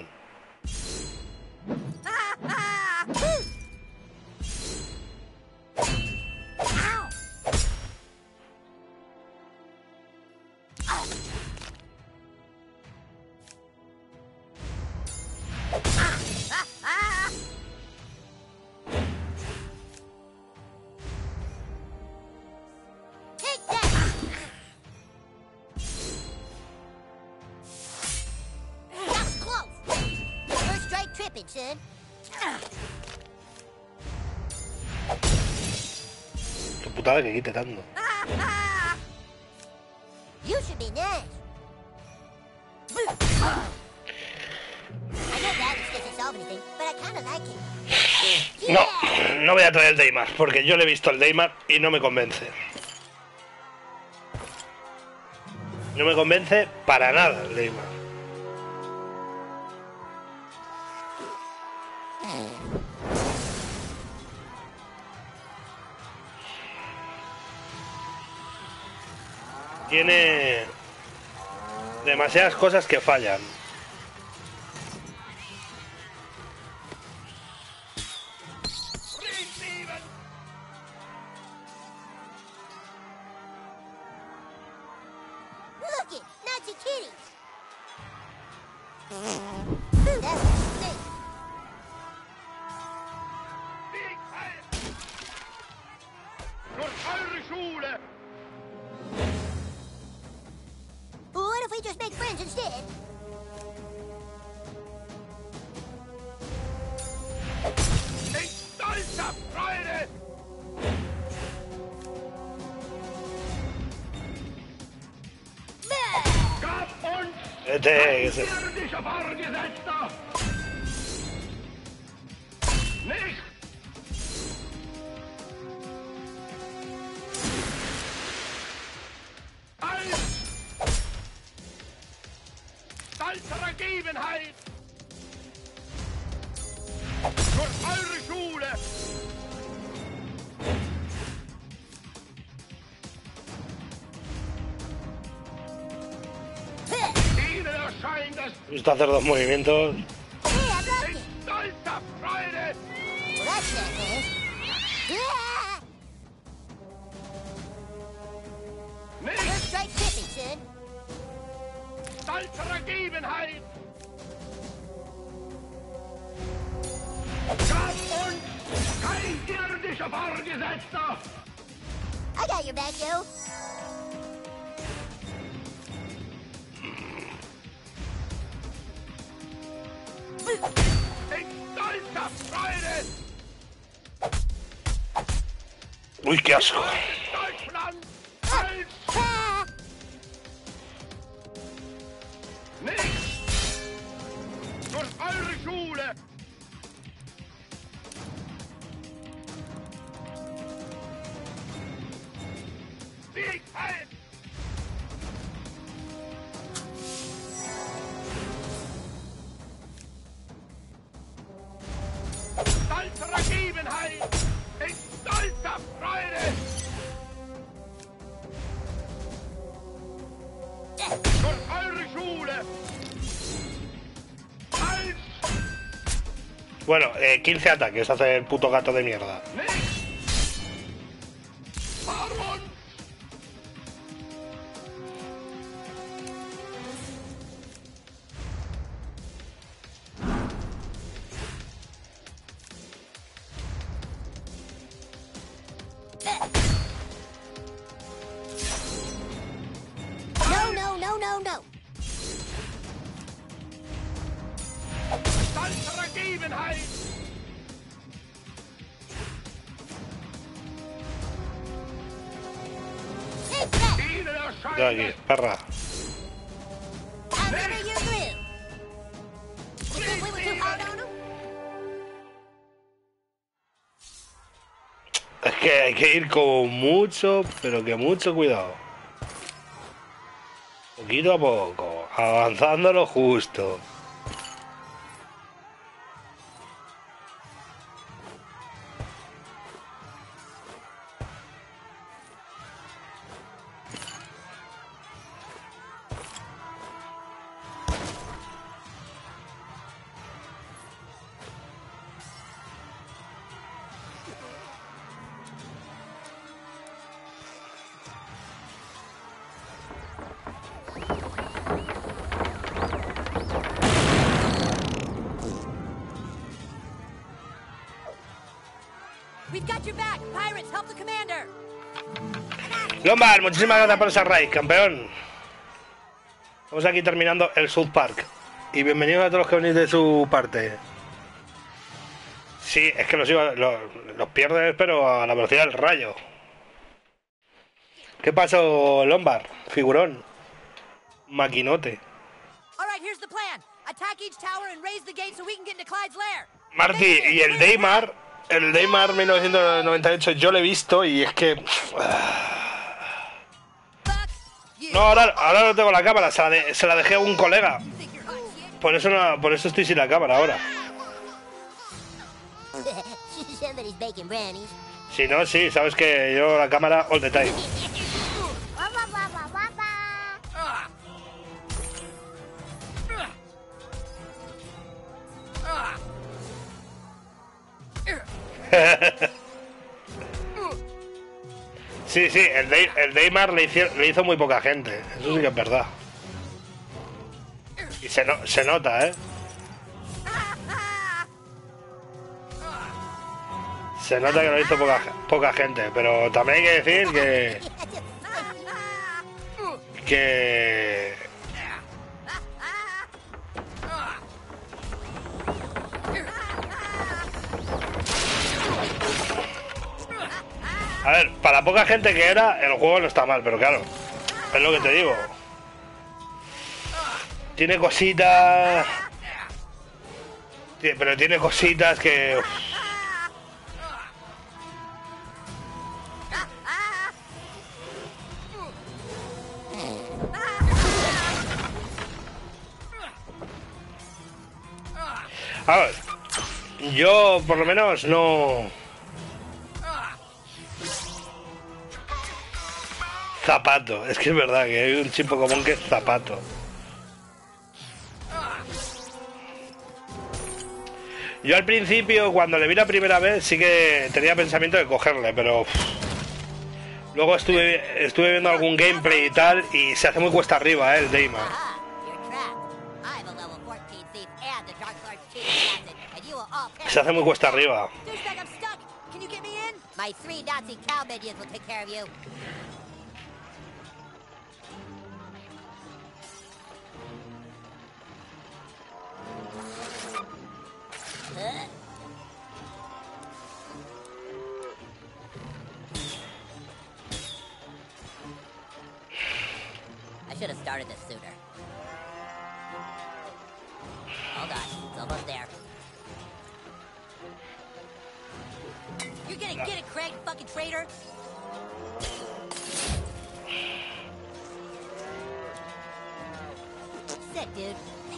Take that! That was close! First straight tripping, son. Tu putada que quite tanto. You should be nice. I know that this doesn't solve anything, but I kind of like it. No, no voy a traer el Daymar, porque yo le he visto el Daymar y no me convence. No me convence para nada el Daymar. Tiene demasiadas cosas que fallan. Look it, Nazi kitties. That's a snake. What if we just make friends instead? Que se- He visto hacer dos movimientos. Hey, I blocked it. Well, that's that, man. First straight tripping, son. I got your back, yo. Uy, qué asco. Ah. Bueno, 15 ataques hace el puto gato de mierda. No. De aquí, perra. Es que hay que ir con mucho, pero que mucho cuidado. Poquito a poco, avanzando lo justo. We've got your back. Pirates, help the commander. Lombard, muchísimas gracias por esa raid, campeón. Estamos aquí terminando el South Park. Y bienvenidos a todos los que venís de su parte. Sí, es que los pierdes, pero a la velocidad del rayo. ¿Qué pasó, Lombard? Figurón. Maquinote. All right, here's the plan. Attack each tower and raise the gate so we can get into Clyde's lair. Marty, y el Daymar 1998 yo lo he visto y es que... No, ahora no tengo la cámara, se la dejé a un colega. Por eso estoy sin la cámara ahora. Si no, sí, sabes que yo la cámara all the time. Sí, el Daymar le hizo muy poca gente. Eso sí que es verdad. Y se nota, ¿eh? Se nota que lo hizo poca gente. Pero también hay que decir que... A ver, para poca gente que era, el juego no está mal, pero claro, es lo que te digo. Tiene cositas... Pero tiene cositas que... A ver, yo por lo menos no... Zapato, es que es verdad que hay un chimpo común que es zapato. Yo al principio, cuando le vi la primera vez, sí que tenía pensamiento de cogerle, pero... Luego estuve viendo algún gameplay y tal, y se hace muy cuesta arriba, el Daymar. Se hace muy cuesta arriba. My 3 Nazi cow minions will take care of you. I should have started this sooner. Hold on, it's almost there. You're gonna get it, Craig, fucking traitor! Sick, dude.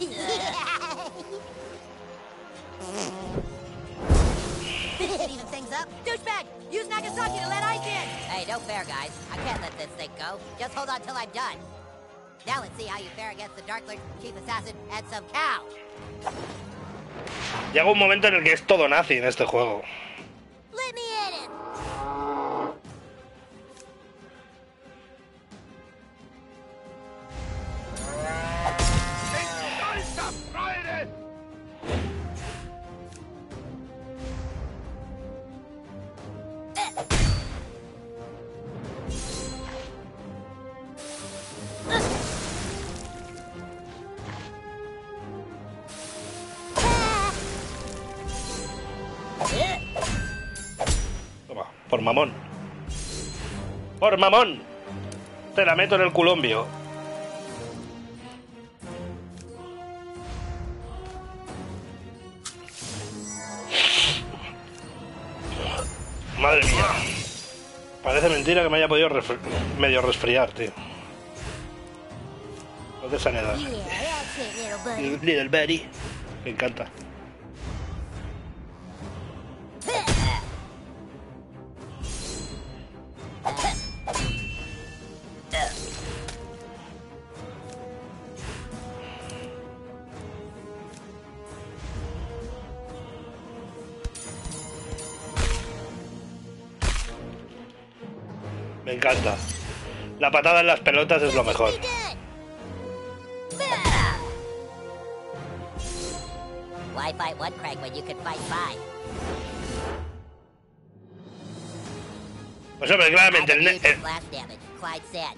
Even things up. Douchebag! Use Nagasaki to let ice in! Hey, no fair, guys. I can't let this thing go. Just hold on till I'm done. Now let's see how you fare against the Dark Lord, Chief Assassin, and some cow. Llega un momento en el que es todo nazi en este juego. Let me at him. Toma, por mamón. ¡Por mamón! Te la meto en el culombio. Madre mía. Parece mentira que me haya podido medio resfriar, tío. No de sanidad. Yeah, that's it, little buddy. Little Betty. Me encanta. Me encanta. La patada en las pelotas es lo mejor. Why fight one Craig when you could fight five? Pues hombre, claramente I el, could use el, some blast damage, Clyde said.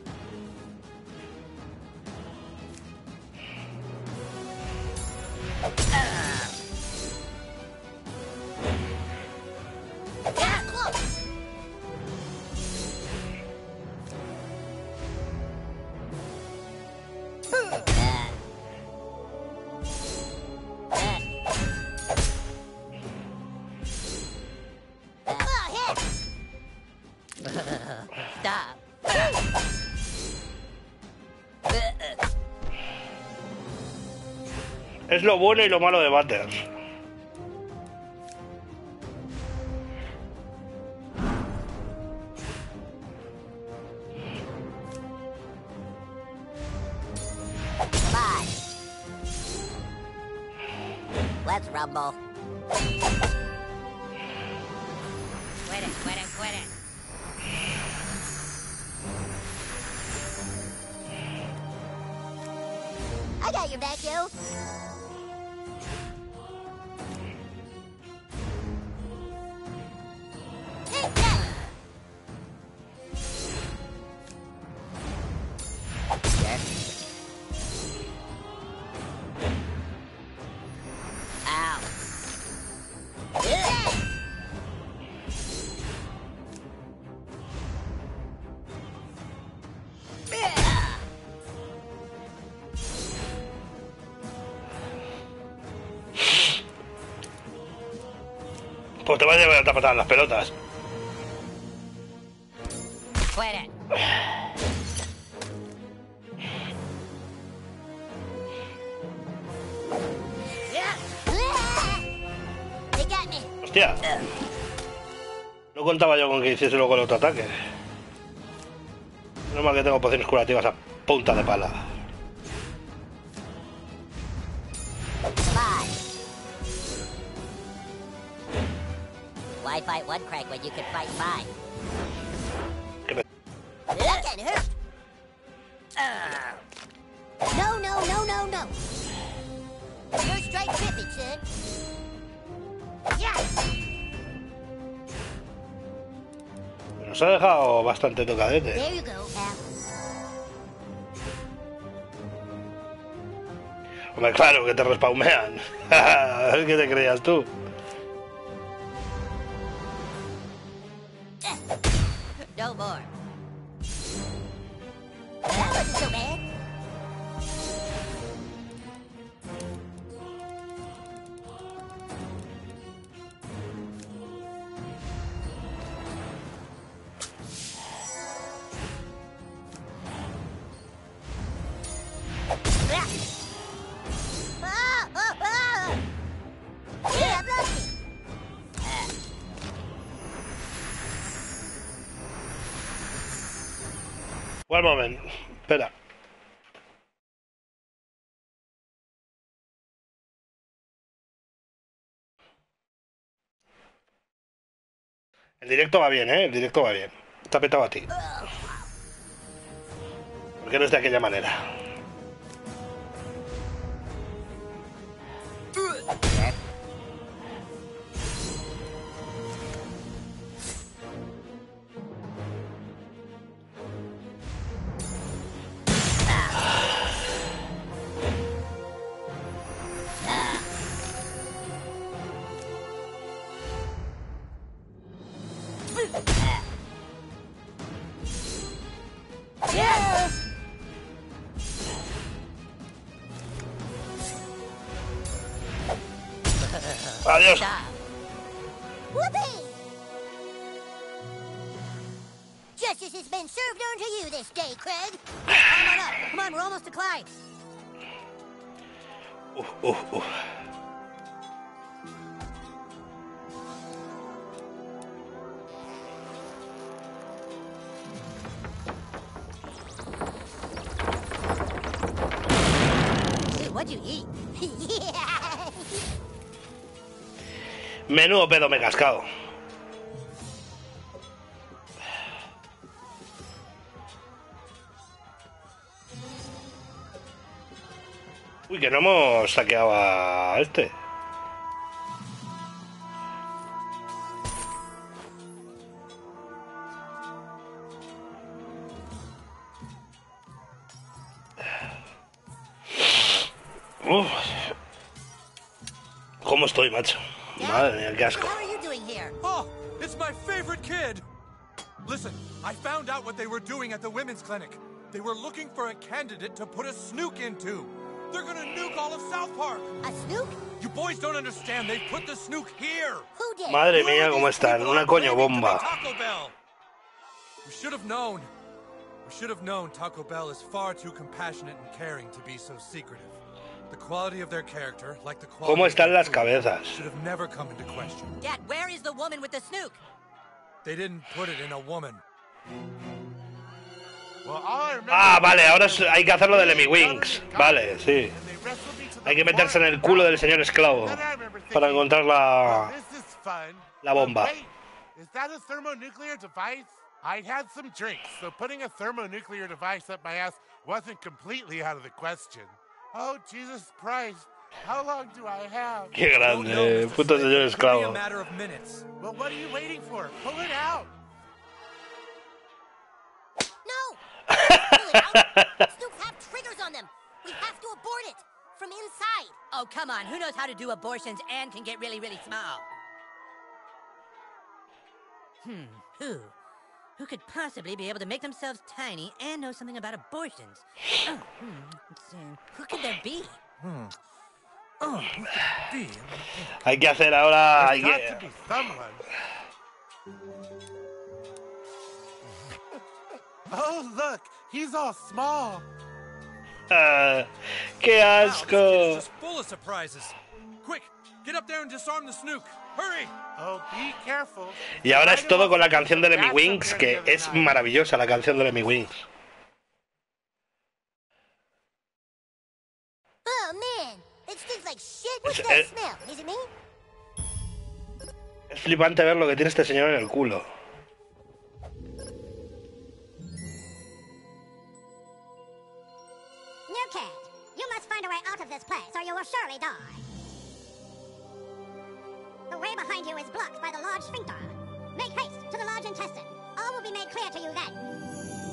Yeah, close. Oh, hit. Stop. es lo bueno y lo malo de Butters. Come on. Let's rumble. Quit it, quit it, quit it. I got your back, yo. Take that. Ow. Yeah. Pues te vas a llevar a patada en las pelotas. Quit it. They got me. Hostia. No contaba yo con que hiciese luego el otro ataque. No mal que tengo pociones curativas a punta de pala. Come on. Why fight one Craig when you could fight five? Que me- That can hurt. No, no, no, no, no. You're straight tripping, son. Yeah. Nos ha dejado bastante tocadete. There you go, Al. Hombre, claro que te respaumean. ¿Qué te creías tú? No more. That wasn't so bad. Ah, ah, ah. Yeah, I'm lucky. One moment. Espera. El directo va bien, ¿eh? El directo va bien. Está petado a ti. ¿Por qué no es de aquella manera? Adiós. Whoopee! Justice has been served unto you this day, Craig. Climb on up. Come on, we're almost to Clyde. Uf. Dude, what'd you eat? Yeah. Menudo pedo me he cascado. Uy, que no hemos saqueado a este. Uf. ¿Cómo estoy, macho? Madre mía, qué asco. How are you doing here? Oh, it's my favorite kid! Listen, I found out what they were doing at the women's clinic. They were looking for a candidate to put a snook into. They're gonna nuke all of South Park. A snook? You boys don't understand. They put the snook here. Who did? Madre mía, cómo están. Una coño bomba. Taco Bell. We should have known. We should have known Taco Bell is far too compassionate and caring to be so secretive. The quality of their character, like the quality ¿Cómo of están their las food, cabezas? should have never come into question. Dad, where is the woman with the snook? They didn't put it in a woman. Ah, vale, ahora hay que hacerlo del Emmy Wings. Vale, sí. Hay que meterse en el culo del señor esclavo para encontrar la bomba. Is that a thermonuclear device? I'd had some drinks, so putting a thermonuclear device up my ass wasn't completely out of the question. Oh, Jesus Christ. How long do I have? Qué grande, puto señor esclavo. Well, what are you waiting for? Pull it out. No! Pull it out? Snooks have triggers on them. We have to abort it from inside. Oh, come on. Who knows how to do abortions and can get really, really small? Who could possibly be able to make themselves tiny and know something about abortions? Oh, let's see. Who could there be? Hay que hacer ahora. There's got to be someone. Oh, look, he's all small. ¡Qué asco! Just full of surprises. Quick, get up there and disarm the snook. Hurry! Oh, be careful. Y ahora es todo con la canción del Emmy Wings, que es maravillosa la canción del Emmy Wings. Oh, man. It stinks like shit. What's that smell? Is it me? Es flipante ver lo que tiene este señor en el culo. New cat, you must find a way out of this place or you will surely die. The way behind you is blocked by the large sphincter. Make haste to the large intestine. All will be made clear to you then.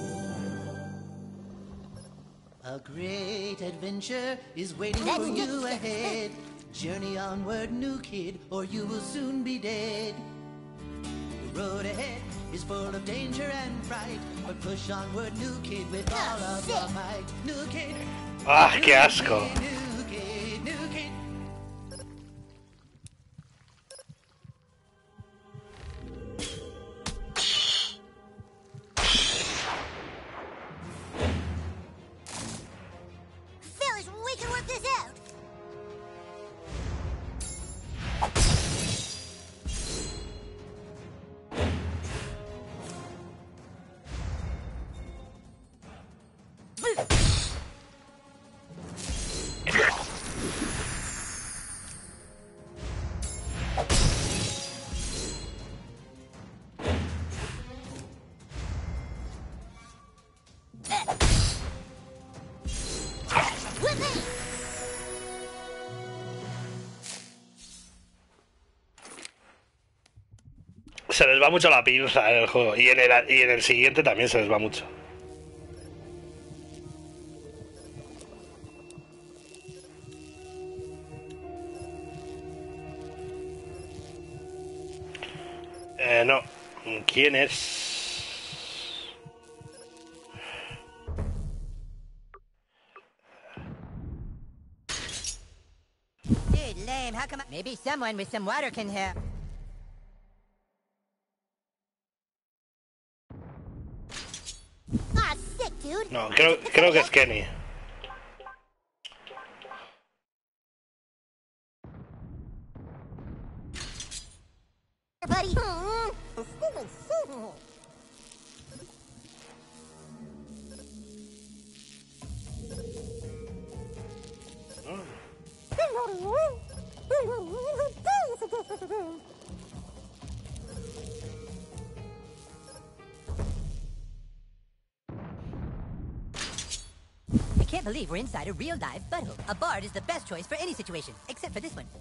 A great adventure is waiting for you ahead. Journey onward, new kid, or you will soon be dead. The road ahead is full of danger and fright, but push onward, new kid, with all of your might. New kid. ¡Ah, qué asco! New kid, new kid. Fellas, we can work this out. Se les va mucho la pinza en el juego. Y en el siguiente también se les va mucho. No. ¿Quién es? Dude, lame. How come maybe someone with some water can help? Ah, sick, dude. No, creo que es Kenny. Buddy. I can't believe we're inside a real live butthole. A bard is the best choice for any situation, except for this one.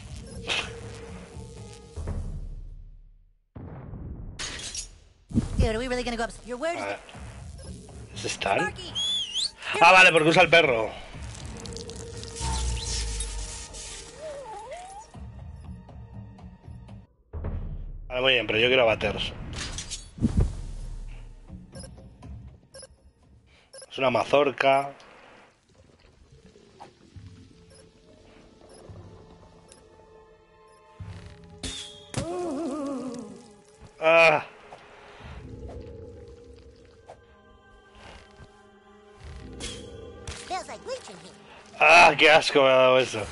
Dude, are we really gonna go up? Your word is... ¿Es Stan? Ah, vale, porque usa el perro. Vale, muy bien, pero yo quiero a Butters. Es una mazorca. Ah. Smells like bleach in here. Ah, qué asco me ha dado eso.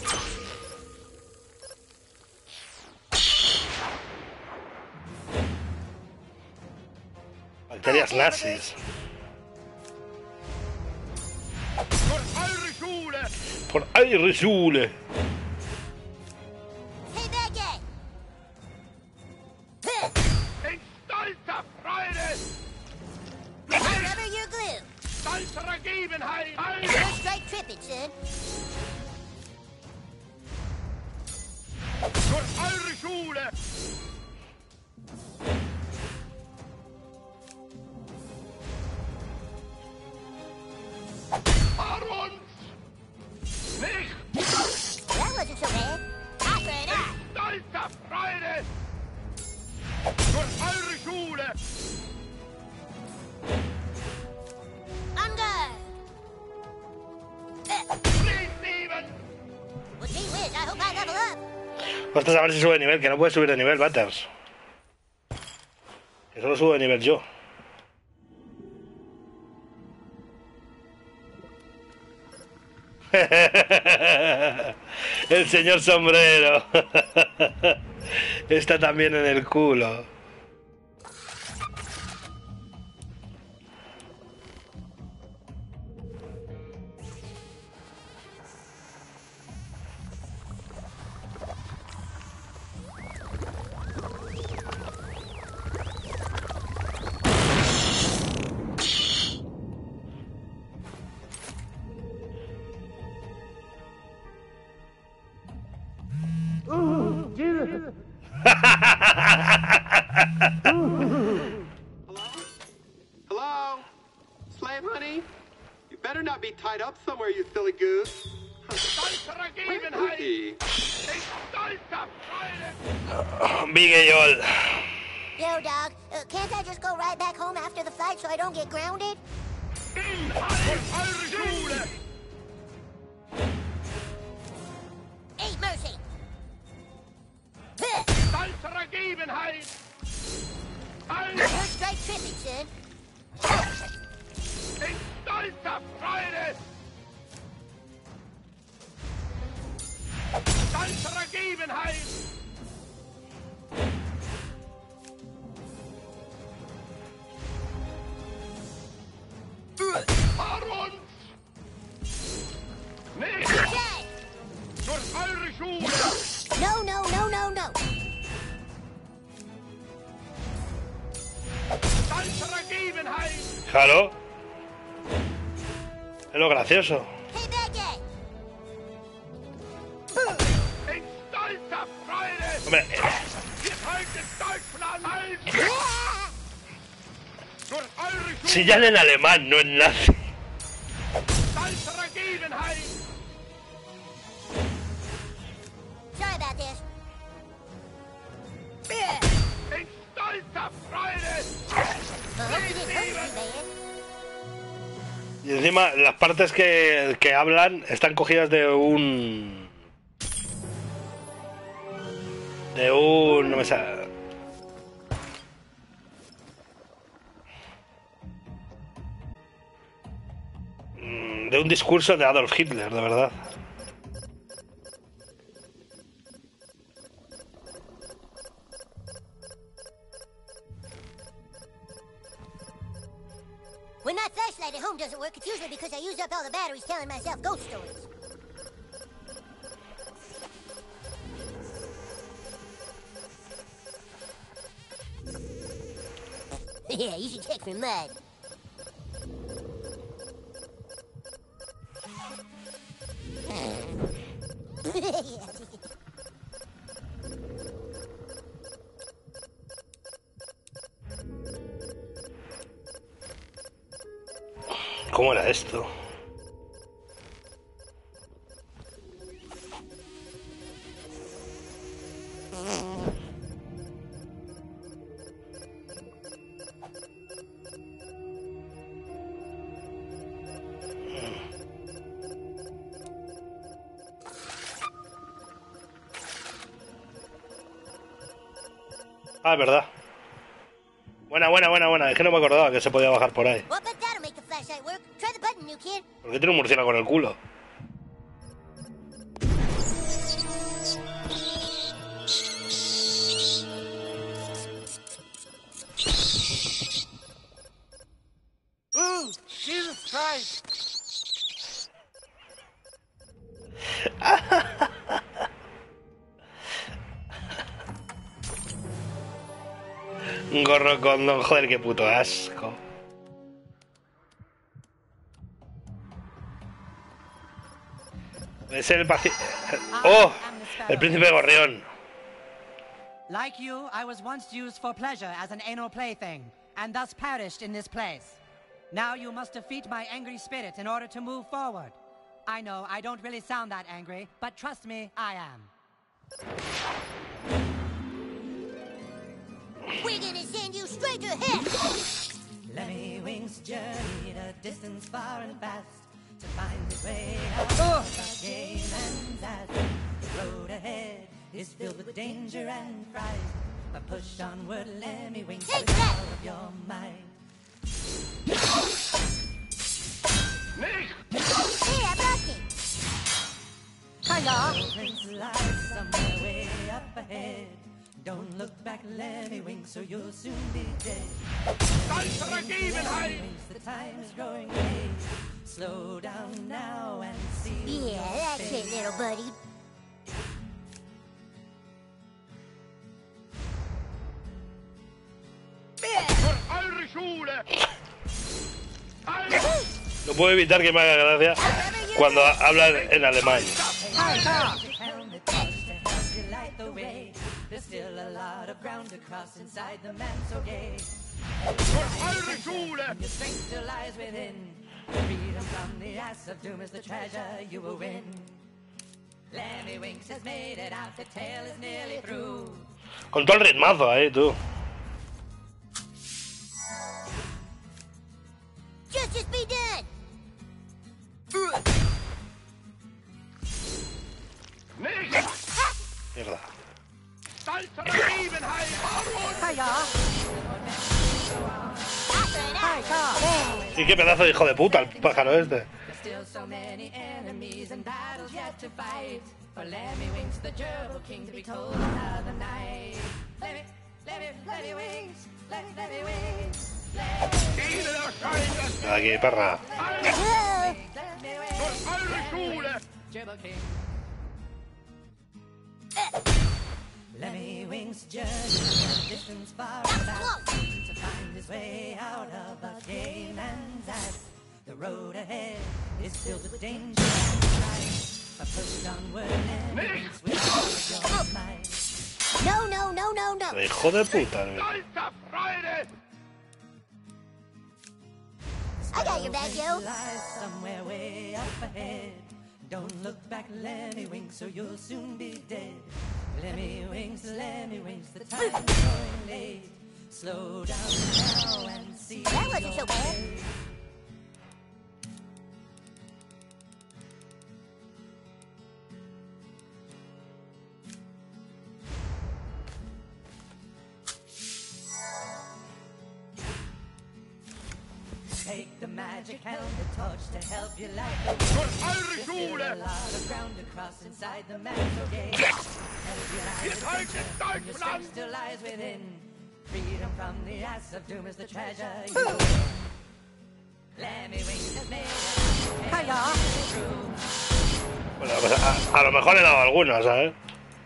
Bacterias nazis. Por aire Schule. Hey, bad guy. In stolzer Freude! Rubber your glue. Stolzer Ergebenheit! First strike tripping, son. Für eure Schule! Fahr uns! Nicht! That wasn't so bad. Eye for an eye. Stolzer Freude! Für eure Schule! On guard. Please, Steven! Well, gee whiz, I hope I level up. Ostras, a ver si sube de nivel, que no puede subir de nivel, Butters. Que solo sube de nivel yo. El señor sombrero. Está también en el culo. Hello? Slave honey? You better not be tied up somewhere, you silly goose. Big Eyol. Yo, dog, can't I just go right back home after the fight so I don't get grounded? Ain't mercy. First strike tripping, son. Stolzer Freude! Stolzer Ergebenheit! Fahr uns! Nicht! Okay. Für eure Schule! No, no, no, no, no. Stolzer Ergebenheit! Hallo. Es lo gracioso. Hey, bad guy. Hombre, si ya en alemán, no en nazi. Sorry about this. I hope you didn't hurt me, man. Y encima las partes que hablan están cogidas de un... no me sale... de un discurso de Adolf Hitler, de verdad. When my flashlight at home doesn't work, it's usually because I used up all the batteries telling myself ghost stories. Yeah, you should check for mud. ¿Cómo era esto? Ah, es verdad. Buena. Es que no me acordaba que se podía bajar por ahí. Well, but that'll make the flashlight work. Try the button, new kid. ¿Por qué tiene un murciélago en el culo? Ooh, Jesus Christ! Un gorro con don, joder, qué puto asco. Es el ¡Oh! El príncipe gorrión. Like you, I was once used for pleasure as an anal plaything, and thus perished in this place. Now you must defeat my angry spirit in order to move forward. I know I don't really sound that angry, but trust me, I am. We're gonna send you straight to hell! Lemmywings journeyed a distance far and fast to find his way out of the game and that the road ahead is filled with danger and fright. But push onward, Lemmywings, with all of your might. Hey, I blocked it! Hiya! Prince lies somewhere way up ahead. Don't look back, Lemmywings, or you'll soon be dead. Lemmywings, the time is growing late. Slow down now and see. Yeah, that's it, little buddy. No puedo evitar que me haga gracia cuando hablan en alemán. There's still a lot of ground to cross inside the man so gay. Your strength still lies within. Freedom from the ass of doom is the treasure you will win. Lemmywings has made it out, the tale is nearly through. Con todo el ritmazo ahí, tú. Justice be done! Mierda. Y qué pedazo de hijo de puta el pájaro este. Still so many enemies and battles yet to fight. For Lemmywings, the gerbil king, to be told another night. Lemmywings, Lemmywings. Aquí, perra. Gerbil king. Lemmywings journey a distance far and fast to find his way out of a game and that the road ahead is filled with danger and strife. But push onward and wings with all of your might. No, no, no, no, no. Hijo de puta. I got your back, yo. Lies somewhere way up ahead. Don't look back, Lemmywinks, or you'll soon be dead. Lemmywinks, the time's growing late. Slow down now and see. That wasn't so bad. Take the magic helmet torch to help you light the way. There's still a lot of ground to cross inside the mantle gate. Help you light the center, and your strength still lies within. Freedom from the ass of doom is the treasure you win. Lemmywinks has made it. Bueno, pues a lo mejor he dado algunas, ¿sabes?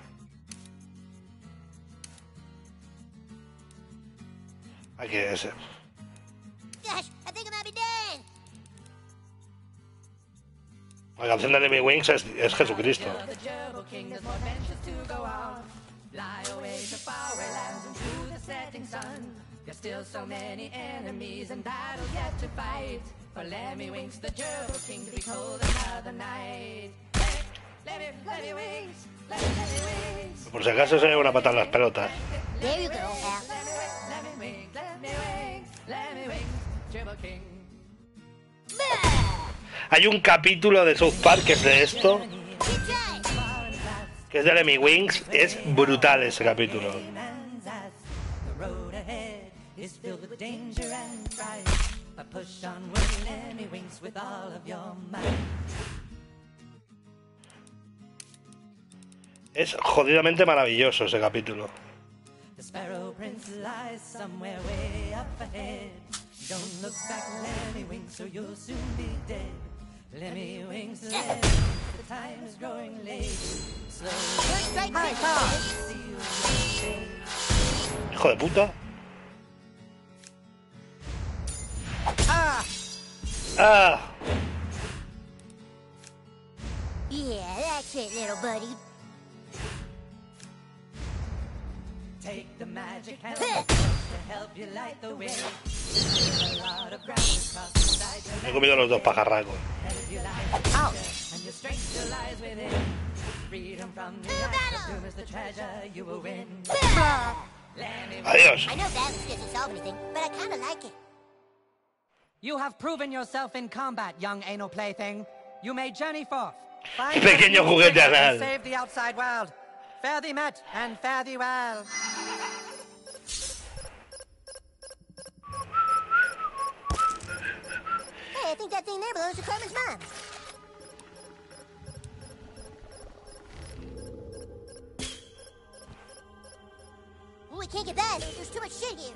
Aquí debe ser. Gosh, I think I might be done. La canción de Lemmywinks es Jesucristo. The Gerbil King, there's more adventures to go on. Fly away to faraway lands and to the setting sun. There's still so many enemies and battles yet to fight. For Lemmywinks, the Gerbil King, to behold another night. Lemmywinks, Lemmywinks. Por si acaso se lleva una patada en las pelotas. There you go, Al. Lemmywinks, Gerbil King. Hay un capítulo de South Park que es de esto, que es de Lemmywinks. Es brutal ese capítulo. The road ahead is filled with danger and strife. But push onward, Lemmywinks, with all of your might. Es jodidamente maravilloso ese capítulo. The Sparrow Prince lies somewhere way up ahead. Don't look back, Lemmywinks, or you'll soon be dead. Lemmywinks, the time is growing late. Slowly, Hijo de puta. Ah. Yeah, that's it, little buddy. take the magic helmet to help you light the way. There's a lot of ground to cross inside your He comido los dos pajarracos. Ouch! And your strength still lies within. Freedom from the eyes of doom is the treasure you will win. Adiós. I know balance doesn't solve anything, but I kind of like it. You have proven yourself in combat, young anal plaything. You may journey forth. Pequeño juguete anal. Save the outside world. Fare thee met and fare thee well. Hey, I think that thing there belongs to Carmen's mom. We can't get that. There's too much shit here.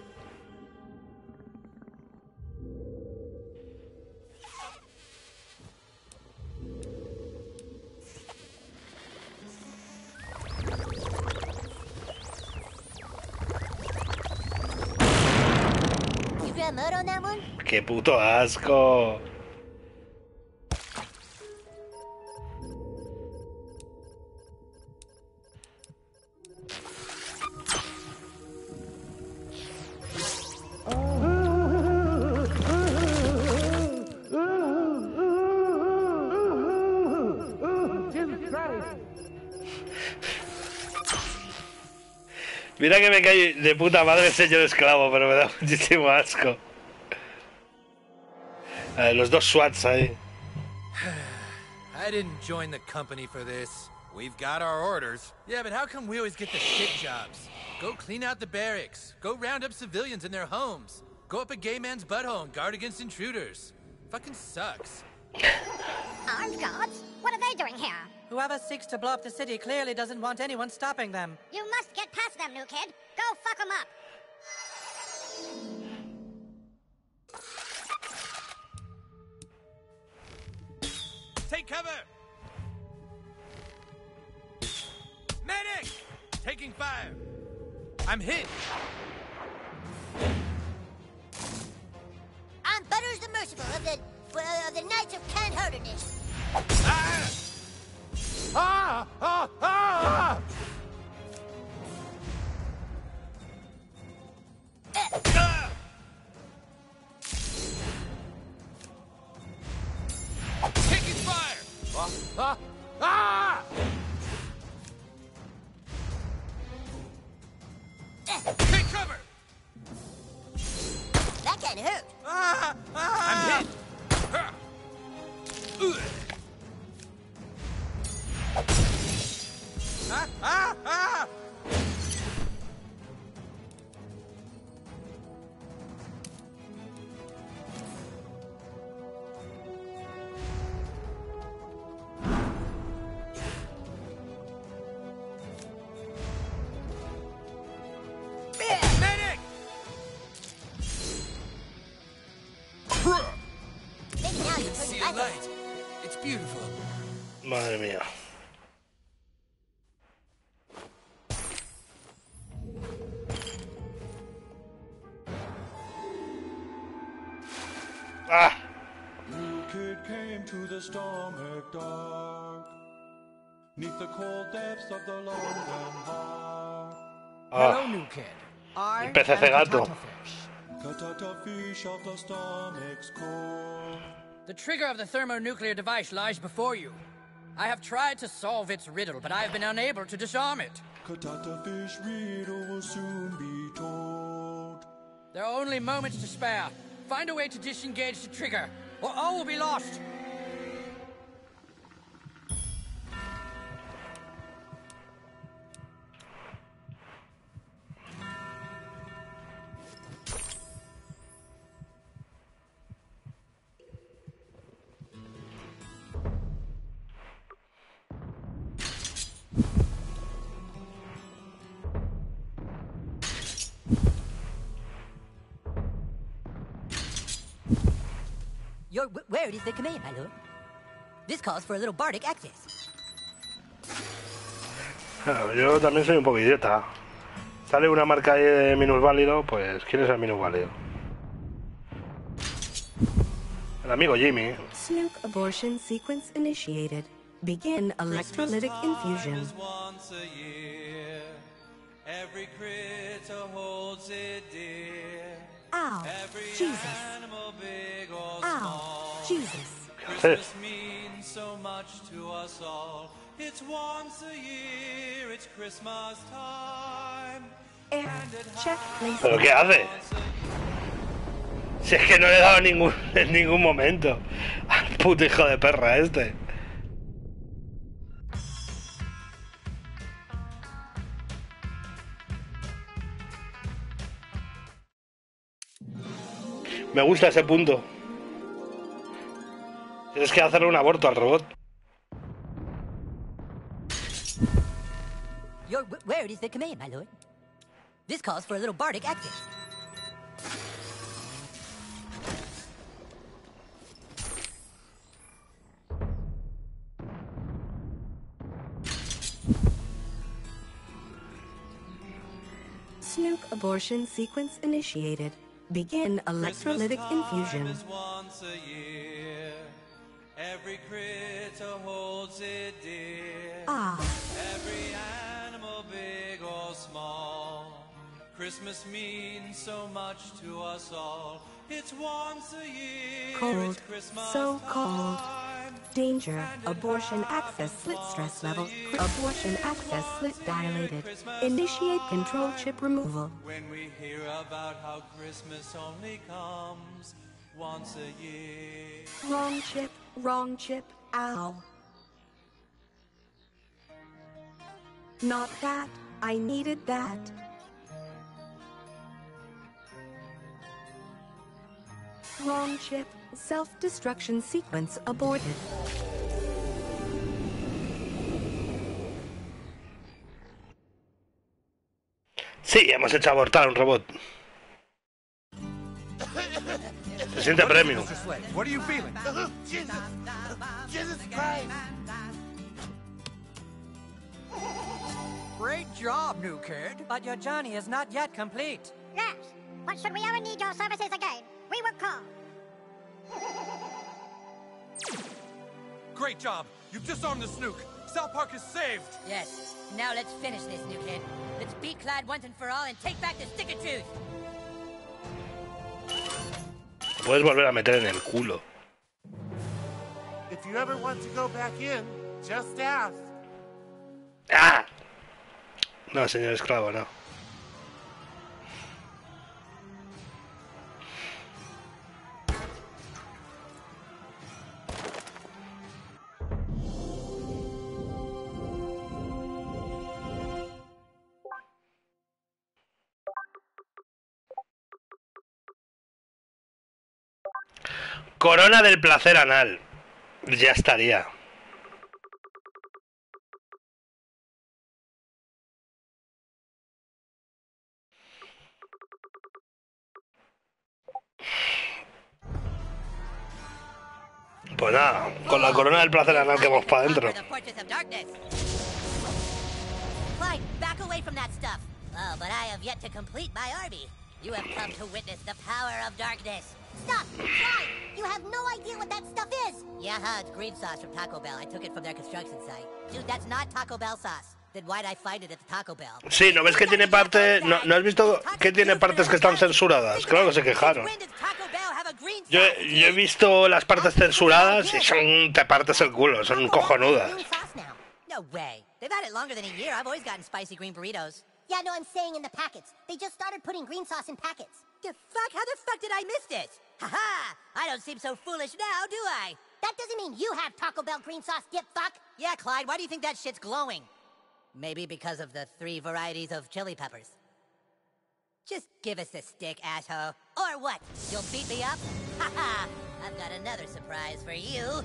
You grab mud on that one? Qué puto asco. Mira que me cae de puta madre el señor esclavo, pero me da muchísimo asco. Los dos SWATs ahí. I didn't join the company for this. We've got our orders. Yeah, but how come we always get the shit jobs? Go clean out the barracks. Go round up civilians in their homes. Go up a gay man's butthole and guard against intruders. Fucking sucks. Armed guards? What are they doing here? Whoever seeks to blow up the city clearly doesn't want anyone stopping them. You must get past them, new kid. Go fuck them up. Take cover! Medic! Taking fire! I'm hit! I'm Butters the Merciful of the Well, the Knights of Can't Hurterness. Ah! Ah! Ah! Taking fire! Ah! Ah! Take cover! That can't hurt. I'm hit! Medic! Maybe now you turn See your a light on. light. It's beautiful. Madre mía. Ah! New kid came to the stomach dark, neath the cold depths of the London heart. Hello, new kid. I El pecece gato. Catata fish of the stomach's core. The trigger of the thermonuclear device lies before you. I have tried to solve its riddle, but I have been unable to disarm it. Catata fish riddle will soon be told. There are only moments to spare. Find a way to disengage the trigger, or all will be lost. Your word is the command, my lord. This calls for a little bardic access. Yo también soy un poco idiota. Sale una marca ahí de minusválido, pues ¿quién es el minusválido? El amigo Jimmy. Snook abortion sequence initiated. Begin electrolytic infusion. Once a year, every critter holds it dear. Ow, Every Jesus. animal, big or Ow, small. Jesus. Christmas means so much to us all. It's once a year, it's Christmas time. Air, check ¿Pero placement. qué hace? Si es que no le he dado en ningún momento al puto hijo de perra este. Me gusta ese punto. Tienes que hacerle un aborto al robot. Your word is the command, my lord. This calls for a little bardic access. Snook abortion sequence initiated. Begin electrolytic infusion. Is once a year. Every critter holds it dear. Ah, Every animal, big or small. Christmas means so much to us all. It's once a year. cold, It's Christmas so cold. time. Danger, abortion access slit stress level. Abortion access slit dilated. Initiate control chip removal. When we hear about how Christmas only comes once a year. Wrong chip, ow. Not that, I needed that. Wrong chip, self-destruction sequence aborted. Sí, hemos hecho abortar a un robot. Se siente premium. Mr. Sledge, what are you feeling? Jesus Christ! Great job, new kid. But your journey is not yet complete. Yes, but should we ever need your services again, we will call. great job. You've disarmed the snook. South Park is saved. Yes. Now let's finish this, new kid. Let's beat Clyde once and for all and take back the stick of truth. Puedes volver a meter en el culo. If you ever want to go back in, just ask. ¡Ah! No, señor esclavo, no. Corona del placer anal. Ya estaría. Pues nada, con la corona del placer anal que vamos para adentro. Clyde, back away from that stuff. Oh, but I have yet to complete my army. You have come to witness the power of darkness. Stop! Clyde! You have no idea what that stuff is! Yeah, it's green sauce from Taco Bell. I took it from their construction site. Dude, that's not Taco Bell sauce. Then why'd I find it at the Taco Bell? Sí, ¿no ves que tiene parte... ¿No has visto que tiene partes que están censuradas? Claro que se quejaron. Yo he visto las partes censuradas y son... te partes el culo, son cojonudas. No way. They've had it longer than a year. I've always gotten spicy green burritos. Yeah, no, I'm saying in the packets. They just started putting green sauce in packets. The fuck? How the fuck did I miss this? Haha! I don't seem so foolish now, do I? That doesn't mean you have Taco Bell green sauce, dip fuck. Yeah, Clyde, why do you think that shit's glowing? Maybe because of the 3 varieties of chili peppers. Just give us the stick, asshole. Or what? You'll beat me up? Haha! I've got another surprise for you.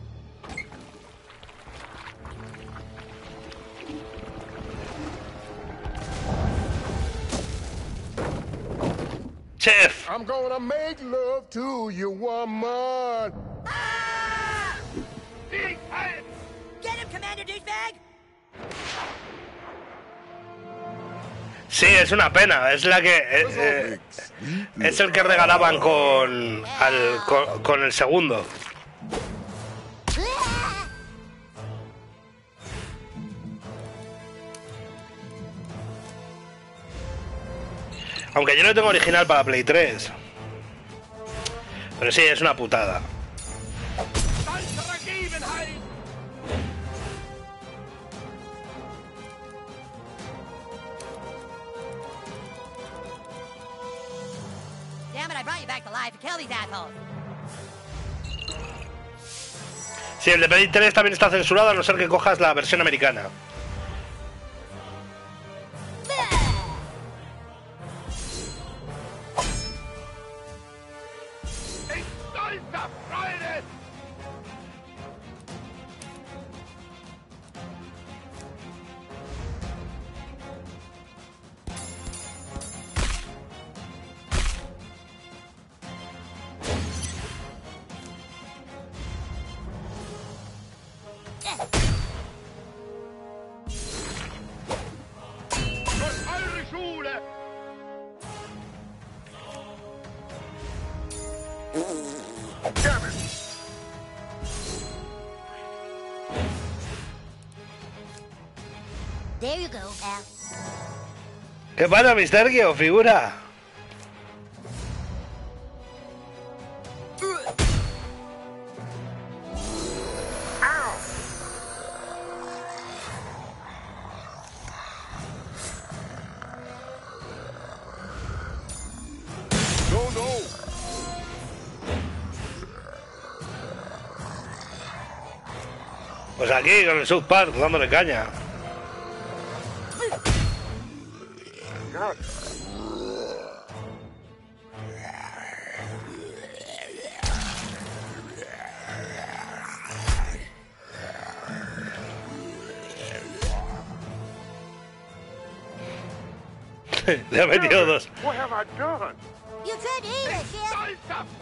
Chef! I'm gonna make love to you, woman. Ah! Get him, Commander Douchebag! Sí, es una pena. Es la que... es el que regalaban con el segundo. Aunque yo no tengo original para Play 3. Pero sí, es una putada. Damn it, I brought you back to life to kill these assholes. Sí, el de Play 3 también está censurado, a no ser que cojas la versión americana. There you go, Al. ¿Qué pasa, Mr. Gio, figura? Pues aquí, con el South Park, dándole caña. Le ha metido 2. What have I done? You could eat it, Chef.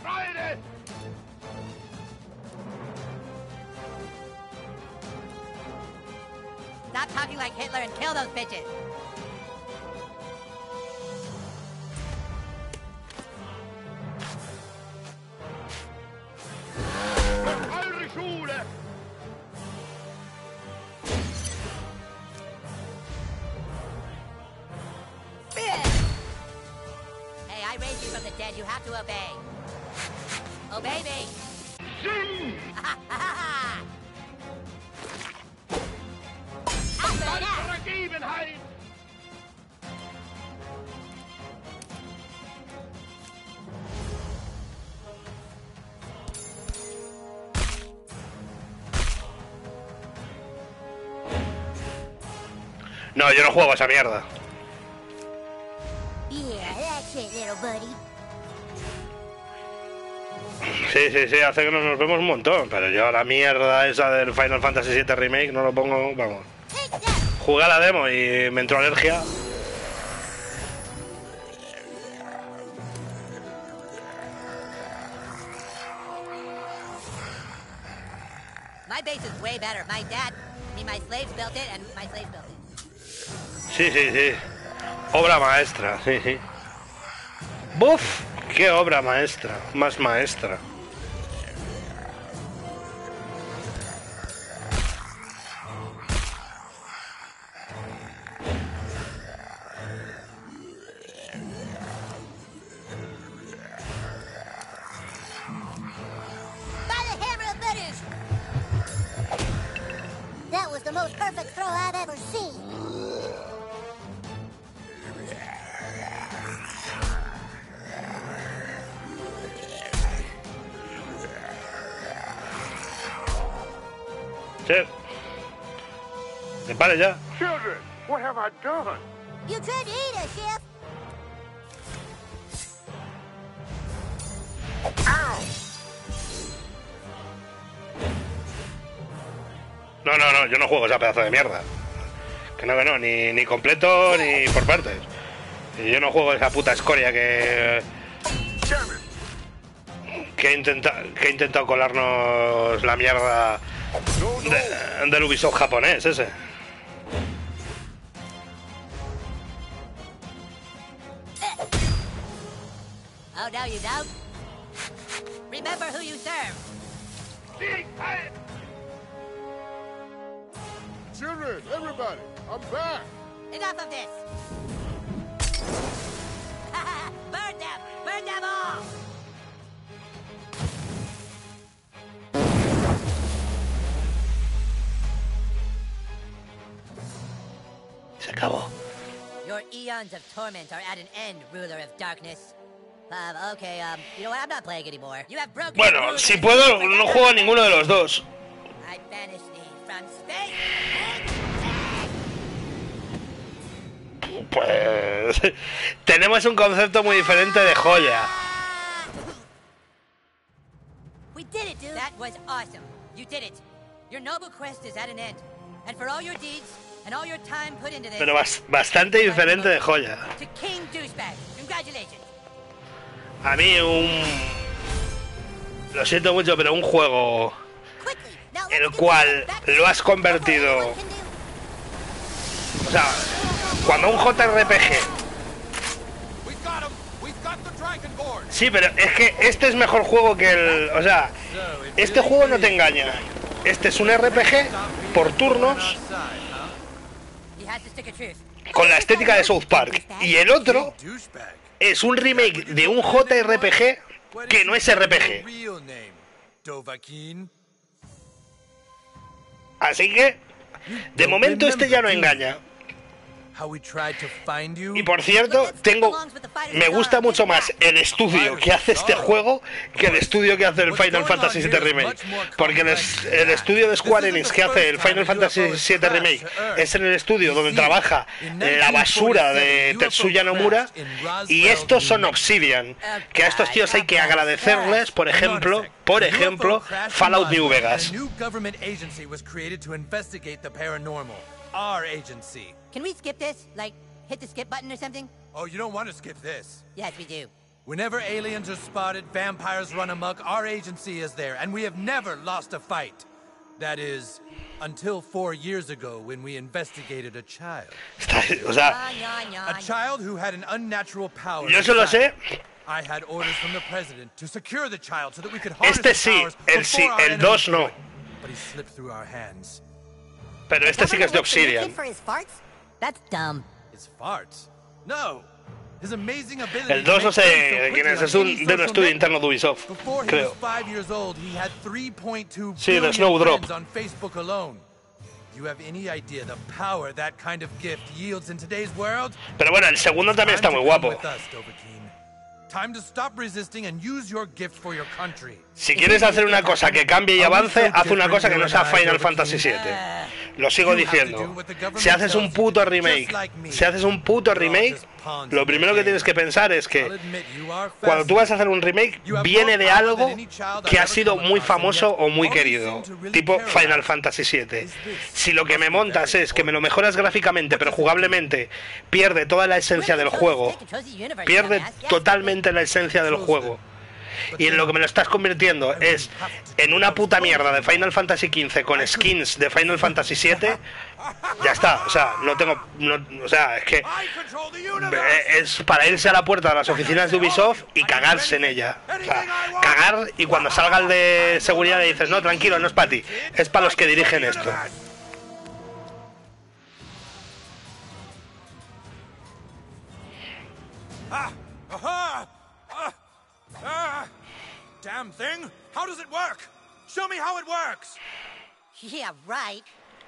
Stop talking like Hitler and kill those bitches. and you have to obey. Obey me. No, yo no juego a esa mierda. Yeah, that's it, little buddy. Sí, hace que no nos vemos un montón, pero yo la mierda esa del Final Fantasy VII Remake no lo pongo, vamos. Jugué a la demo y me entró alergia. My base is way better. My slaves built it, and my slaves built it. Sí. Obra maestra, sí. ¡Buf! ¡Qué obra maestra! Más maestra. By the hammer of British! That was the most perfect throw I've ever seen. Sí. ¿Te pare ya? Children, what have I done? You tried to eat us, Chef. No, yo no juego esa pedazo de mierda. Que no, ni completo ni por partes. Y yo no juego esa puta escoria que ha intentado colarnos la mierda del Ubisoft japonés ese. Oh, no, you don't? Remember who you serve. Children, everybody, I'm back. Enough of this. Burn them! Burn them all! Se acabó. Your eons of torment are at an end, ruler of darkness. Okay, you know what? I'm not playing anymore. You have broken Bueno, the rules si and puedo, no juego a ninguno de los dos. I banish thee from space. Pues tenemos un concepto muy diferente de joya. We did it, dude. That was awesome. You did it. Your noble quest is at an end. And for all your deeds and all your time put into this. Pero bastante diferente de joya. To King Douchebag. Congratulations. A mí lo siento mucho, pero un juego el cual lo has convertido, o sea, cuando un JRPG, sí, pero es que este es mejor juego que el, o sea, este juego no te engaña, este es un RPG por turnos con la estética de South Park, y el otro es un remake de un JRPG que no es RPG. Así que, de momento este ya no engaña. Y por cierto, me gusta mucho más el estudio que hace este juego que el estudio que hace el Final Fantasy VII Remake. Porque el estudio de Square Enix que hace el Final Fantasy VII Remake es en el estudio donde trabaja la basura de Tetsuya Nomura, y estos son Obsidian, que a estos tíos hay que agradecerles, por ejemplo, Fallout New Vegas. Our agency. Can we skip this? Like, hit the skip button or something? Oh, you don't want to skip this. Yes, we do. Whenever aliens are spotted, vampires run amok, our agency is there, and we have never lost a fight. That is, until 4 years ago when we investigated a child. O sea, a child who had an unnatural power. Yo solo sé. I had orders from the president to secure the child so that we could harness Este his sí, powers el 2 no. But he slipped through our hands. Pero este sí que es de Obsidian. That's dumb. His farts? No. His amazing ability El to 2 no make sé friends so de quién quickly es, on es any de un social estudio network. interno de Ubisoft, Before he creo. was 5 years old, he had 3.2 Sí, de billion Snowdrop. friends on Facebook alone. Do you have any idea the power that kind of gift yields in today's world? Pero bueno, el segundo también está muy guapo. With us, Dovahkiin. Time to stop resisting and use your gift for your country. Si quieres hacer una cosa que cambie y avance, haz una cosa que no sea Final Fantasy VII. Lo sigo diciendo. Si haces un puto remake, lo primero que tienes que pensar es que cuando tú vas a hacer un remake, viene de algo que ha sido muy famoso o muy querido, tipo Final Fantasy VII. Si lo que me montas es que me lo mejoras gráficamente, pero jugablemente pierde toda la esencia del juego, pierde totalmente la esencia del juego, y en lo que me lo estás convirtiendo es en una puta mierda de Final Fantasy XV con skins de Final Fantasy VII, ya está. O sea, o sea, es que es para irse a la puerta de las oficinas de Ubisoft y cagarse en ella. O sea, cagar, y cuando salga el de seguridad le dices, no, tranquilo, no es para ti, es para los que dirigen esto. Damn thing! How does it work? Show me how it works! Yeah, right.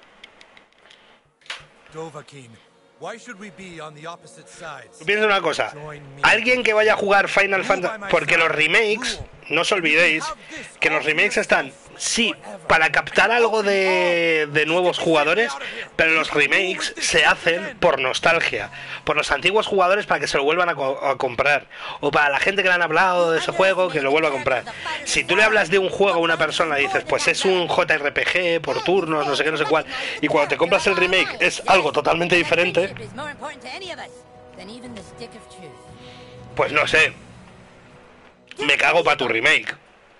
Dovahkiin, why should we be on the opposite sides? Piensa una cosa, alguien que vaya a jugar Final Fantasy, porque los remakes, no os olvidéis que los remakes están, sí, para captar algo de nuevos jugadores, pero los remakes se hacen por nostalgia, por los antiguos jugadores, para que se lo vuelvan a comprar, o para la gente que le han hablado de ese juego, que lo vuelva a comprar. Si tú le hablas de un juego a una persona y dices, pues es un JRPG por turnos, no sé qué, no sé cuál, y cuando te compras el remake es algo totalmente diferente, pues no sé, me cago para tu remake.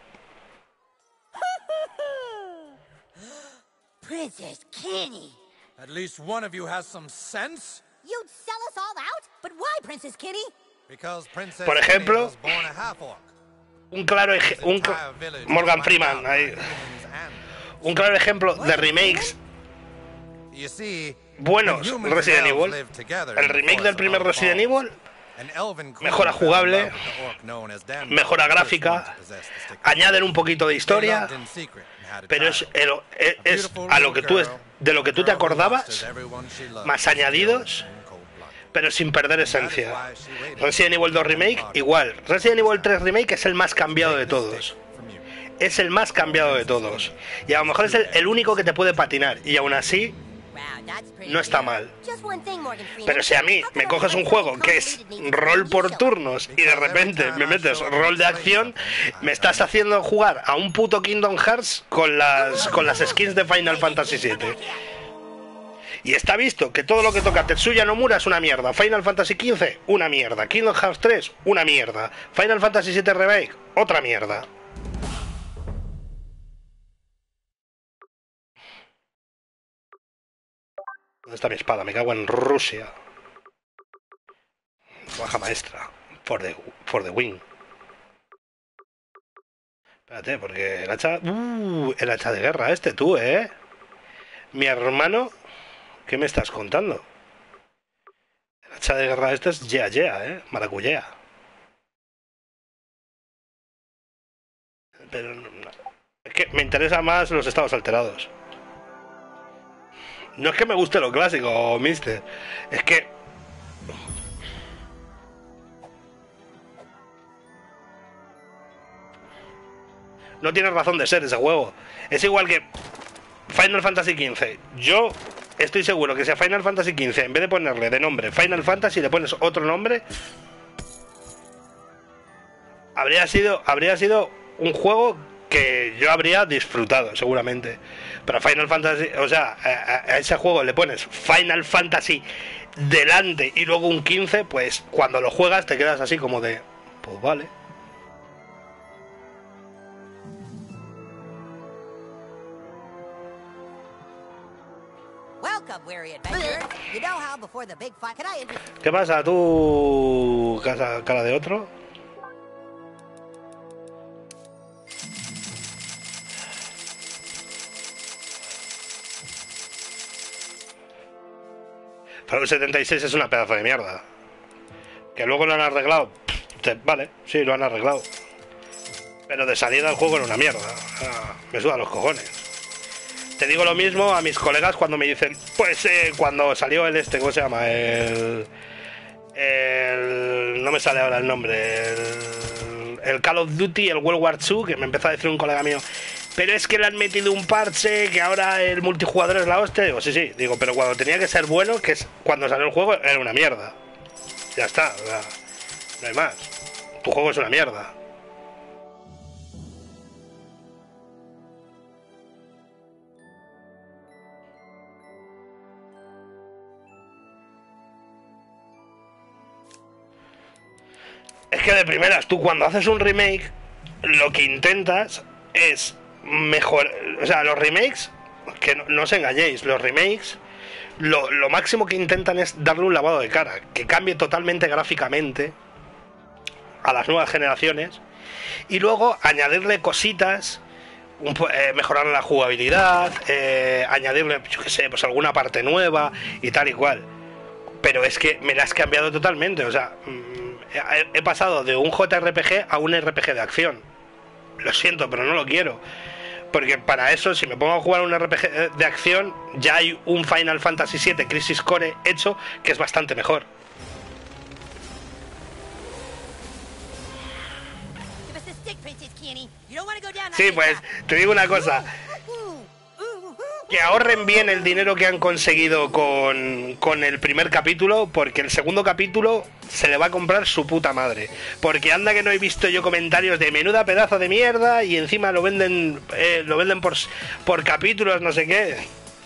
Princess Kenny. At least one of you has some sense. You'd sell us all out? But why, Princess Kenny? Because Princess Por ejemplo, Kenny was born a half-orc. Morgan Freeman, ahí. Un claro ejemplo de remakes buenos. Resident Evil, el remake del primer Resident Evil, mejora jugable, mejora gráfica, añaden un poquito de historia, pero es a lo que de lo que tú te acordabas, más añadidos, pero sin perder esencia. Resident Evil 2 Remake, igual. Resident Evil 3 Remake es el más cambiado de todos. Es el más cambiado de todos. Y a lo mejor es el único que te puede patinar. Y aún así, no está mal. Pero si a mí me coges un juego que es rol por turnos y de repente me metes rol de acción, me estás haciendo jugar a un puto Kingdom Hearts con las skins de Final Fantasy VII. Y está visto que todo lo que toca Tetsuya Nomura es una mierda. Final Fantasy XV, una mierda. Kingdom Hearts 3, una mierda. Final Fantasy VII Remake, otra mierda. ¿Dónde está mi espada? Me cago en Rusia. Baja maestra. For the win. Espérate, porque el hacha... el hacha de guerra tú, ¿eh? Mi hermano... ¿Qué me estás contando? El hacha de guerra es yeah, maracuyea. Pero no, es que me interesa más los estados alterados. No es que me guste lo clásico, mister. Es que... no tiene razón de ser ese juego. Es igual que Final Fantasy XV. Yo estoy seguro que si a Final Fantasy XV, en vez de ponerle de nombre Final Fantasy, le pones otro nombre, habría sido un juego que yo habría disfrutado, seguramente. Pero a Final Fantasy, o sea, a ese juego le pones Final Fantasy delante y luego un 15, pues cuando lo juegas te quedas así como de, pues vale. ¿Qué pasa, tú, cara de otro? Fallout 76 es una pedazo de mierda. Que luego lo han arreglado. Vale, sí, lo han arreglado. Pero de salida el juego era una mierda. Me suda los cojones. Te digo lo mismo a mis colegas cuando me dicen, pues cuando salió el ¿cómo se llama? No me sale ahora el nombre. El Call of Duty, el World War II, que me empezó a decir un colega mío, pero es que le han metido un parche, que ahora el multijugador es la hostia. Digo, sí, digo, pero cuando tenía que ser bueno, que es cuando salió el juego, era una mierda. Ya está, o sea, no hay más. Tu juego es una mierda. Es que de primeras, tú cuando haces un remake, lo que intentas es mejor. O sea, los remakes, que no os engañéis, los remakes, lo máximo que intentan es darle un lavado de cara, que cambie totalmente gráficamente a las nuevas generaciones, y luego añadirle cositas, mejorar la jugabilidad, añadirle, yo qué sé, pues alguna parte nueva y tal y cual. Pero es que me la has cambiado totalmente, o sea, he pasado de un JRPG a un RPG de acción. Lo siento, pero no lo quiero. Porque para eso, si me pongo a jugar un RPG de acción, ya hay un Final Fantasy VII Crisis Core hecho que es bastante mejor. Sí, pues te digo una cosa. Que ahorren bien el dinero que han conseguido con el primer capítulo, porque el segundo capítulo se le va a comprar su puta madre. Porque anda que no he visto yo comentarios de menuda pedazo de mierda y encima lo venden por capítulos, no sé qué.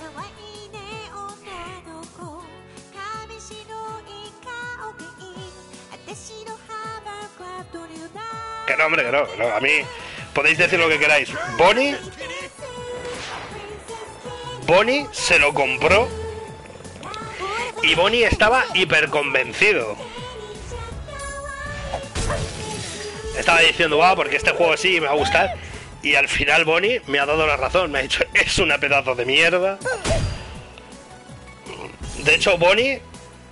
Que no, hombre, que no. A mí podéis decir lo que queráis. Bonnie se lo compró y Bonnie estaba hiper convencido. Estaba diciendo, porque este juego sí me va a gustar. Y al final Bonnie me ha dado la razón. Me ha dicho, es una pedazo de mierda. De hecho, Bonnie,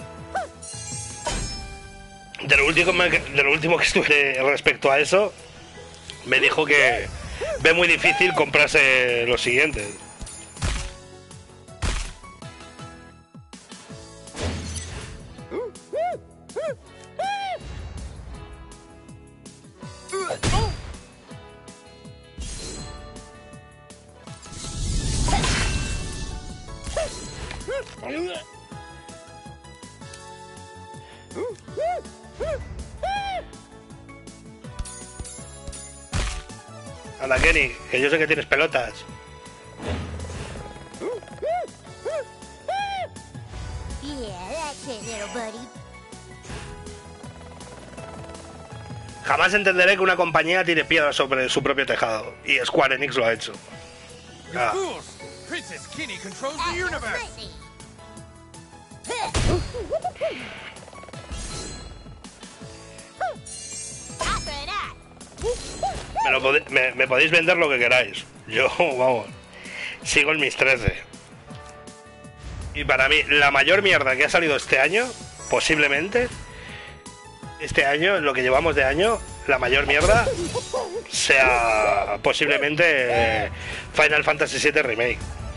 de lo último que estuve respecto a eso, me dijo que ve muy difícil comprarse los siguientes. Anda, Kenny, que yo sé que tienes pelotas. Jamás entenderé que una compañía tire piedras sobre su propio tejado. Y Square Enix lo ha hecho. Princess Kenny controls the universe. Me podéis vender lo que queráis. Yo, vamos, sigo en mis 13. Y para mí, la mayor mierda que ha salido este año, posiblemente, este año, en lo que llevamos de año, la mayor mierda sea posiblemente Final Fantasy VII Remake.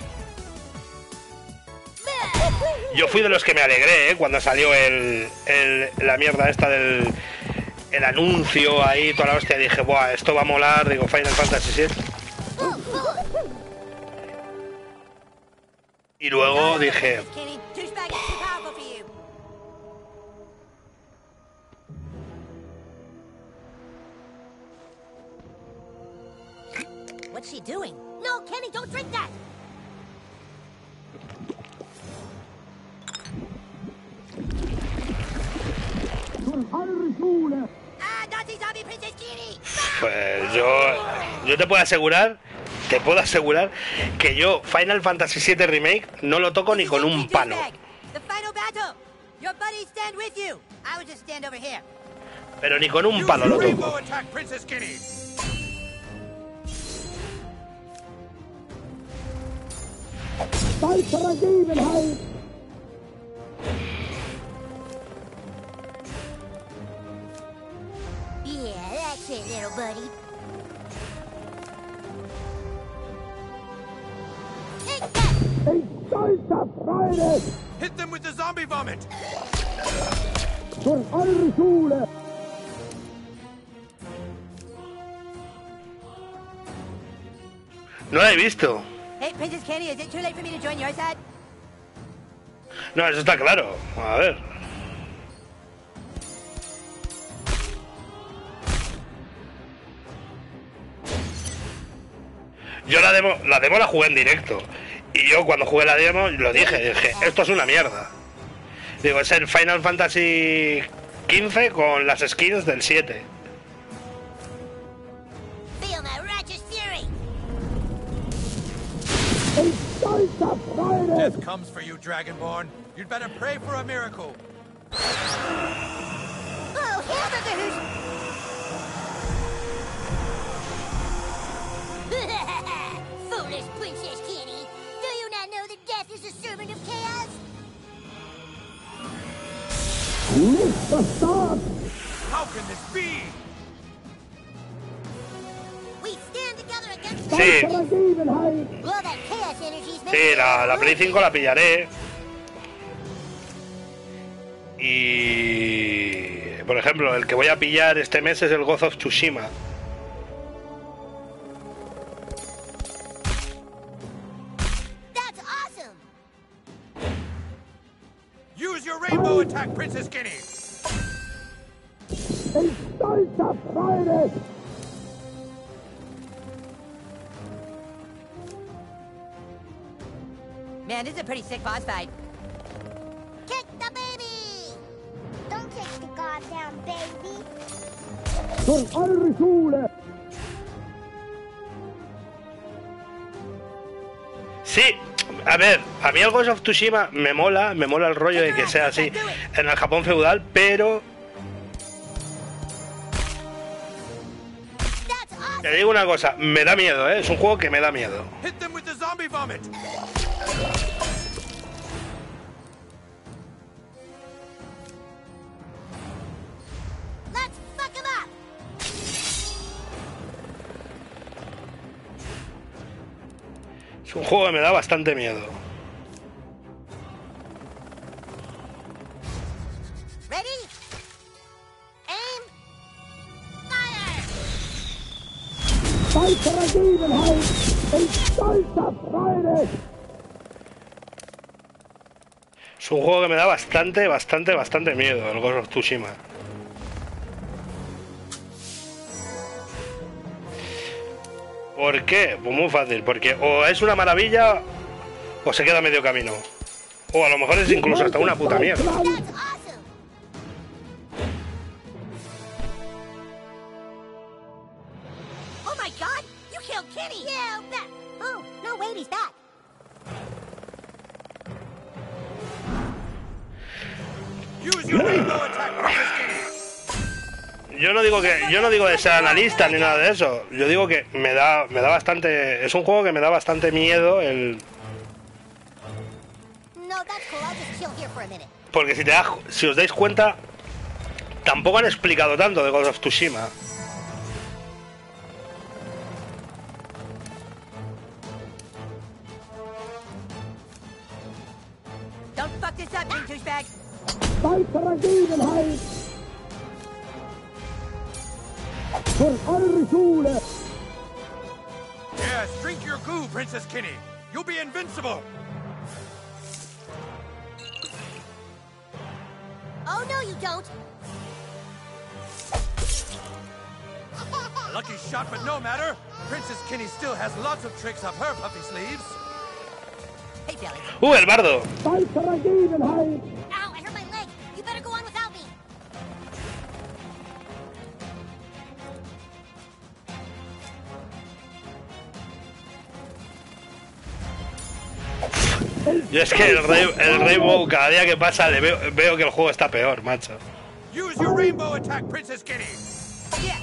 Yo fui de los que me alegré, cuando salió la mierda esta del el anuncio ahí, toda la hostia. Dije, buah, esto va a molar. Digo, Final Fantasy VII. Y luego dije, What's she doing? No, Kenny, don't drink that! pues yo te puedo asegurar que yo Final Fantasy VII Remake no lo toco ni con un palo. Pero ni con un palo lo toco. Hit them with the zombie vomit! No la he visto. Hey, Princess Kenny, is it too late for me to join your side? No, eso está claro. A ver. Yo la demo la jugué en directo. Y yo cuando jugué la demo lo dije, esto es una mierda. Digo, es el Final Fantasy XV con las skins del 7. Feel my righteous fury. Death comes for you, Dragonborn. You'd better pray for a miracle. Oh, hamburgers! Foolish Princess Kenny. Do you not know that death is a servant of chaos? How can this be? We stand together against Sí. Well, that chaos energy's Sí, la Play 5 la pillaré. Y... por ejemplo, el que voy a pillar este mes es el Ghost of Tsushima. That's awesome! Use your rainbow attack, Princess Kenny! Man, this is a pretty sick boss fight. Kick the baby! Don't kick the goddamn baby! Sí, a ver, a mí el Ghost of Tsushima me mola el rollo de que sea así en el Japón feudal, pero... te digo una cosa, me da miedo, ¿eh? Es un juego que me da miedo. Hit them with the zombie vomit! Let's fuck him up! Es un juego que me da bastante miedo. Ready? Aim! Fire! Es un juego que me da bastante miedo, el Ghost of Tsushima. ¿Por qué? Pues muy fácil, porque o es una maravilla o se queda a medio camino. O a lo mejor es incluso hasta una puta mierda. That's awesome! Oh my god! You killed Kenny! Yeah, I'll bet. Oh, no, wait, he's back. Use your rainbow attack, Princess Kenny! Yo no digo de ser analista ni nada de eso. Yo digo que me da bastante, es un juego que me da bastante miedo el, No, that's cool. I'll just chill here for a minute. porque si os dais cuenta, tampoco han explicado tanto de Ghost of Tsushima. Don't fuck this up, you douchebag! Yes, drink your goo, Princess Kenny! You'll be invincible! Oh, no, you don't. Lucky shot, but no matter. Princess Kenny still has lots of tricks up her puffy sleeves. Hey, Billy. El bardo. Ow, I hurt my leg. You better go on without me. Yo es que el Rainbow cada día que pasa veo que el juego está peor, macho. Use your rainbow attack, Princess Kenny! Yeah!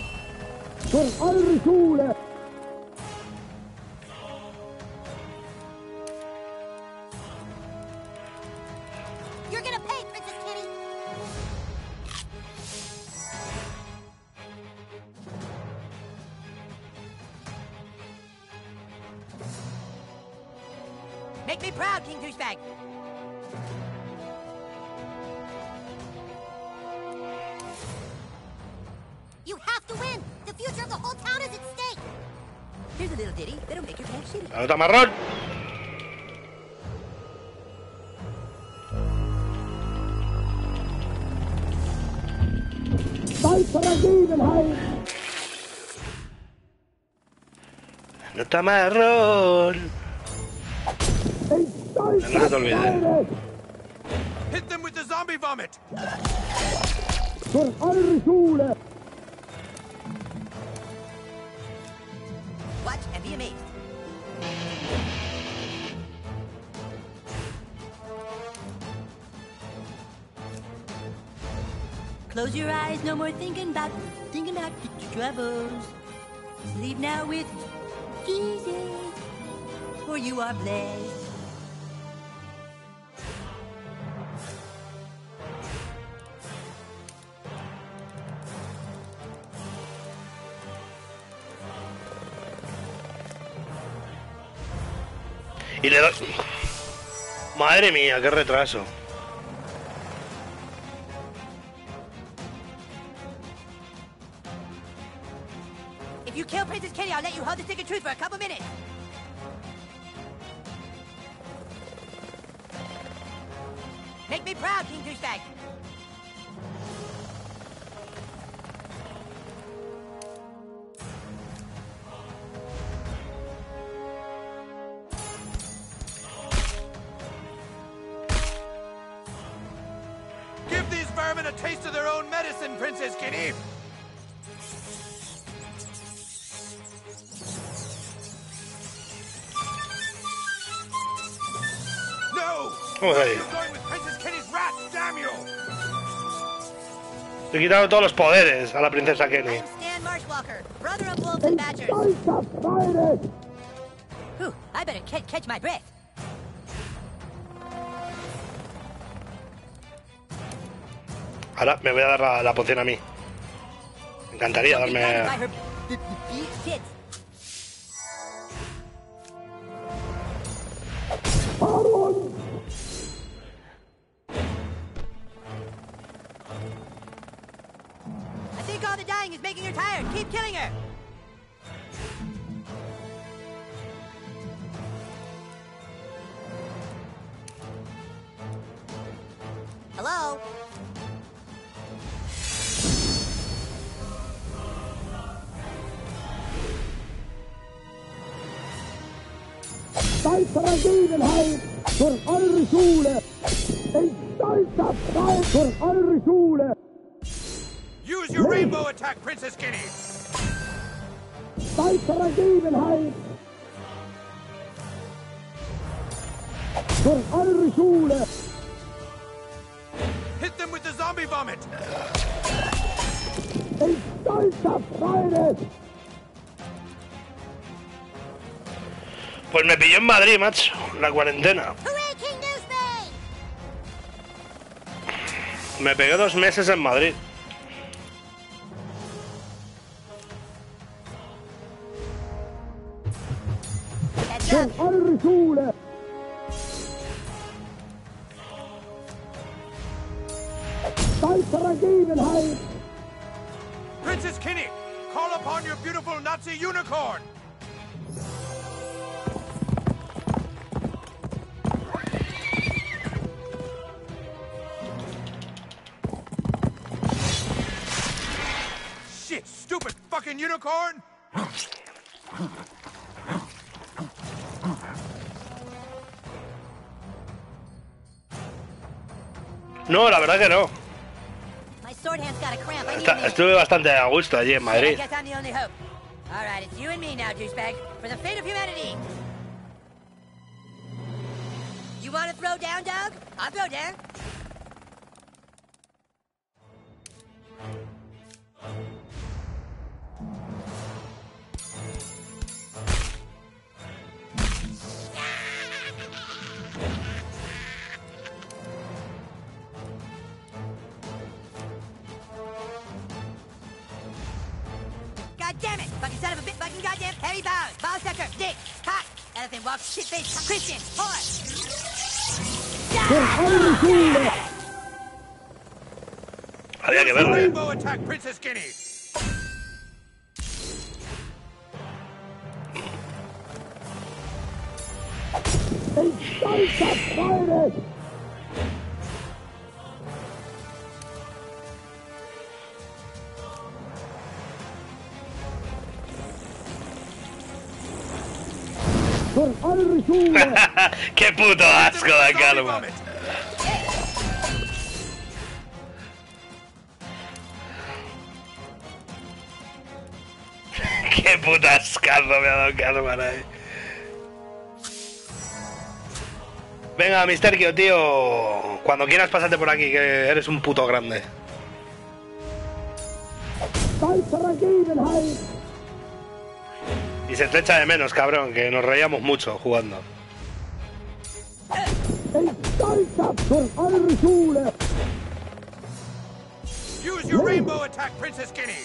You're gonna pay, Princess Kenny. Make me proud, King Douchebag. You have to win! The future of the whole town is at stake! Here's a little ditty that'll make your pants shitty. ¡La nota marrón! Nota marrón. No se te olvide. Hit them with the zombie vomit! Watch and be amazed. Close your eyes, no more thinking about your troubles. Sleep now with Jesus, for you are blessed. Y le doy... Madre mía, qué retraso. If you kill Princess Kitty, I'll let you hold the stick of truth for a couple minutes. Make me proud, King Douchebag. Give these vermin a taste of their own medicine, Princess Kitty! No! Joder. You're going with Princess Kitty's rat, damn you! Le he quitado todos los poderes a la princesa Kenny. I'm Stan Marshwalker, brother of wolves and badgers. Whew, I better catch my breath. Ahora me voy a dar la poción a mí. Me encantaría darme... By her tits. I think all the dying is making her tired. Keep killing her. Hello? Stolzer Gegenheit für eure Schule! Ein stolzer Preis für eure Schule! Use your rainbow attack, Princess Kitty! Stolzer Gegenheit für eure Schule! Hit them with the zombie vomit! Ein stolzer Preis! Pues me pilló en Madrid, macho, la cuarentena. Hooray, King Douchebag! Me pegué 2 meses en Madrid. Für eure Schule! Stolzer Gegenheit! Princess Kitty, call upon your beautiful Nazi unicorn! Shit, stupid fucking unicorn! No, la verdad que no. My sword hand's got a cramp. I need a minute. Estuve bastante a gusto allí en I Madrid. guess I'm the only hope. All right, it's you and me now, douchebag. For the fate of humanity. You want to throw down, dog? I'll throw down. God damn it! Fucking son of a bitch! Fucking goddamn heavy bows! Ball sucker! Dick! Cock! And nothing while shit-faced Christians, whore! Había que verle. Rainbow attack Princess Guinea. ¡Qué puto asco de Karma! ¡Qué puto ascazo me ha dado Karma ahí! Venga, Misterkio, tío. Cuando quieras pásate por aquí, que eres un puto grande. Y se te echa de menos, cabrón, que nos reíamos mucho jugando. Use your rainbow attack, Princess Guinea.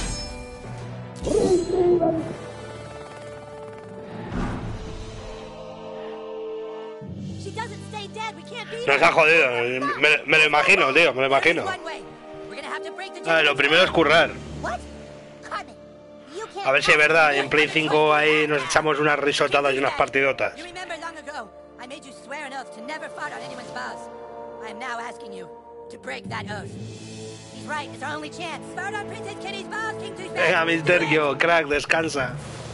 She doesn't stay dead. We can't beat Nos ha jodido. Me lo imagino, tío, me lo imagino. Lo primero es currar. What? Carmen, you can't. A ver si es verdad, y en Play 5 ahí nos echamos unas risotadas y unas partidotas. You remember long ago, I made you swear an oath to never fart on anyone's balls. I am now asking you to break that oath. He's right, it's our only chance. Fart on Princess Kitty's balls, King Douchebag. Venga, Misterkio, crack, descansa.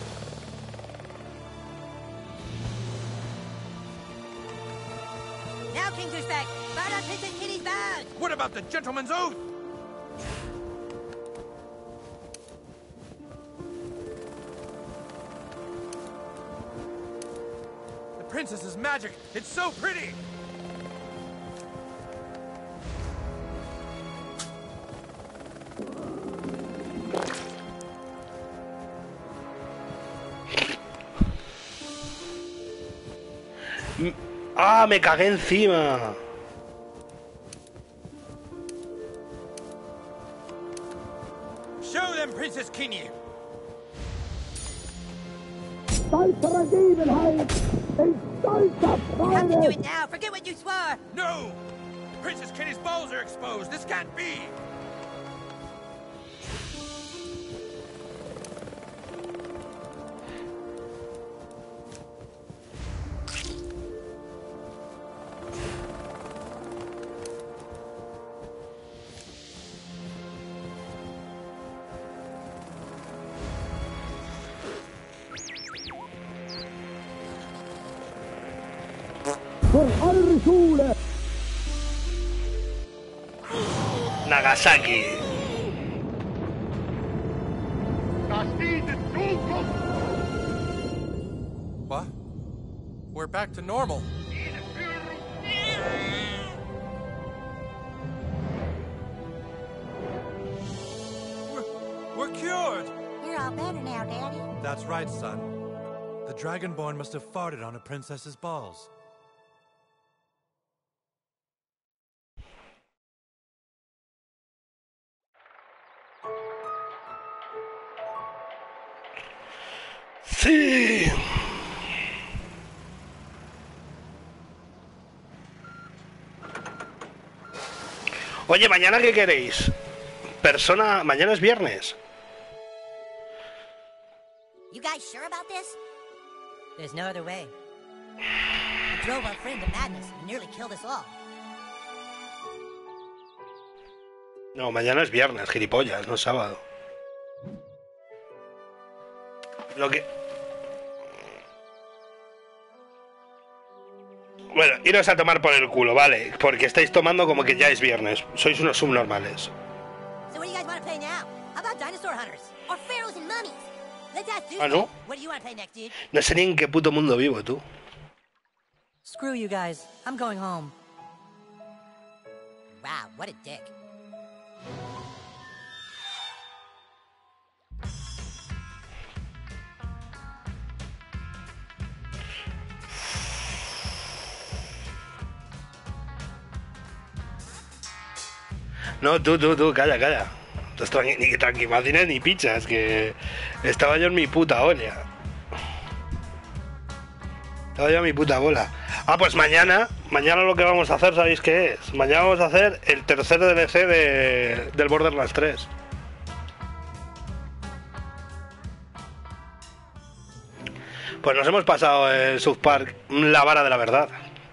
Now, King Douchebag, fart on Princess Kitty's balls. What about the gentleman's oath? The princess's magic, it's so pretty! ¡Ah, me cagué encima! Show them, Princess Guinea! You have to do it now. Forget what you swore. No! Princess Kitty's balls are exposed. This can't be! Nagasaki. What? We're back to normal. We're cured! You're all better now, Daddy. That's right, son. The Dragonborn must have farted on a princess's balls. Sí. Oye, ¿mañana qué queréis? Mañana es viernes. You guys sure about this? There's no other way. You drove our friend to madness and nearly killed us all. No, mañana es viernes, gilipollas, no es sábado. Lo que... Bueno, iros a tomar por el culo, vale, porque estáis tomando como que ya es viernes. Sois unos subnormales. So what do you guys want to play now? How about Dinosaur Hunters? Or Pharaohs and Mummies? Let's ask Zeus. Ah, ¿no? What do you want to play next, dude? No sé ni en qué puto mundo vivo, tú. Screw you guys. I'm going home. Wow, what a dick. No, tú, calla. Ni tranquimacines ni pichas, que estaba yo en mi puta olla. Te doy a mi puta bola. Ah, pues mañana lo que vamos a hacer, ¿sabéis qué es? Mañana vamos a hacer el tercer DLC del Borderlands 3. Pues nos hemos pasado el South Park, la vara de la verdad.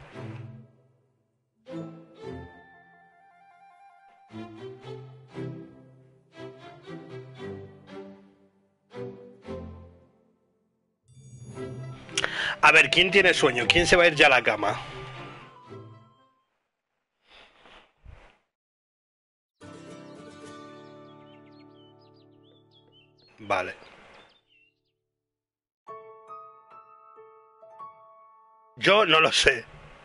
A ver, ¿quién tiene sueño? ¿Quién se va a ir ya a la cama? Vale. Yo no lo sé.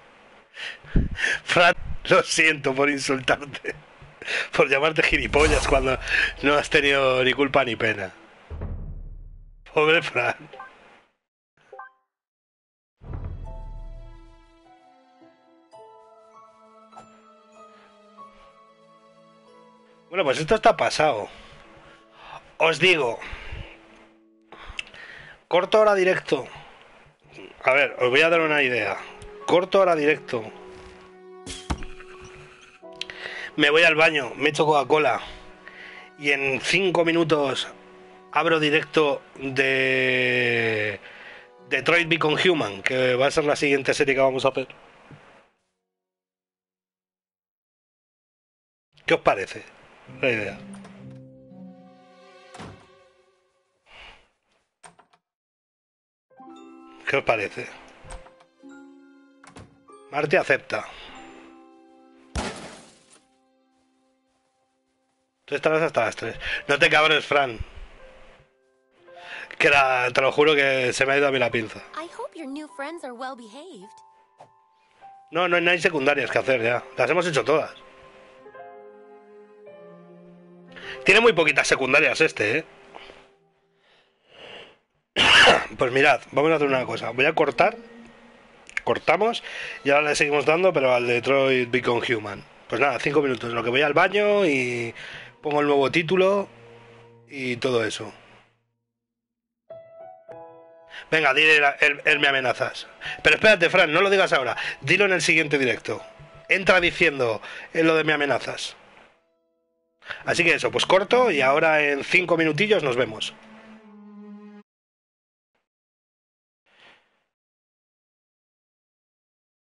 Fran, lo siento por insultarte. Por llamarte gilipollas cuando no has tenido ni culpa ni pena. Pobre Fran. Bueno, pues esto está pasado. Os digo. Corto ahora directo. A ver, os voy a dar una idea. Corto ahora directo. Me voy al baño, me echo Coca-Cola. Y en 5 minutos abro directo de Detroit Become Human, que va a ser la siguiente serie que vamos a hacer. ¿Qué os parece la idea? ¿Qué os parece? Marte acepta. Tú estarás hasta las 3. No te cabres, Fran. Que te lo juro que se me ha ido a mí la pinza. I hope your new friends are well behaved. No hay secundarias que hacer ya. Las hemos hecho todas. Tiene muy poquitas secundarias este, ¿eh? Pues mirad, vamos a hacer una cosa. Voy a cortar. Cortamos y ahora le seguimos dando, pero al Detroit Become Human. Pues nada, 5 minutos. Lo que voy al baño y pongo el nuevo título y todo eso. Venga, dile el me amenazas. Pero espérate, Fran, no lo digas ahora. Dilo en el siguiente directo. Entra diciendo lo de me amenazas. Así que eso, pues corto y ahora en 5 minutillos nos vemos.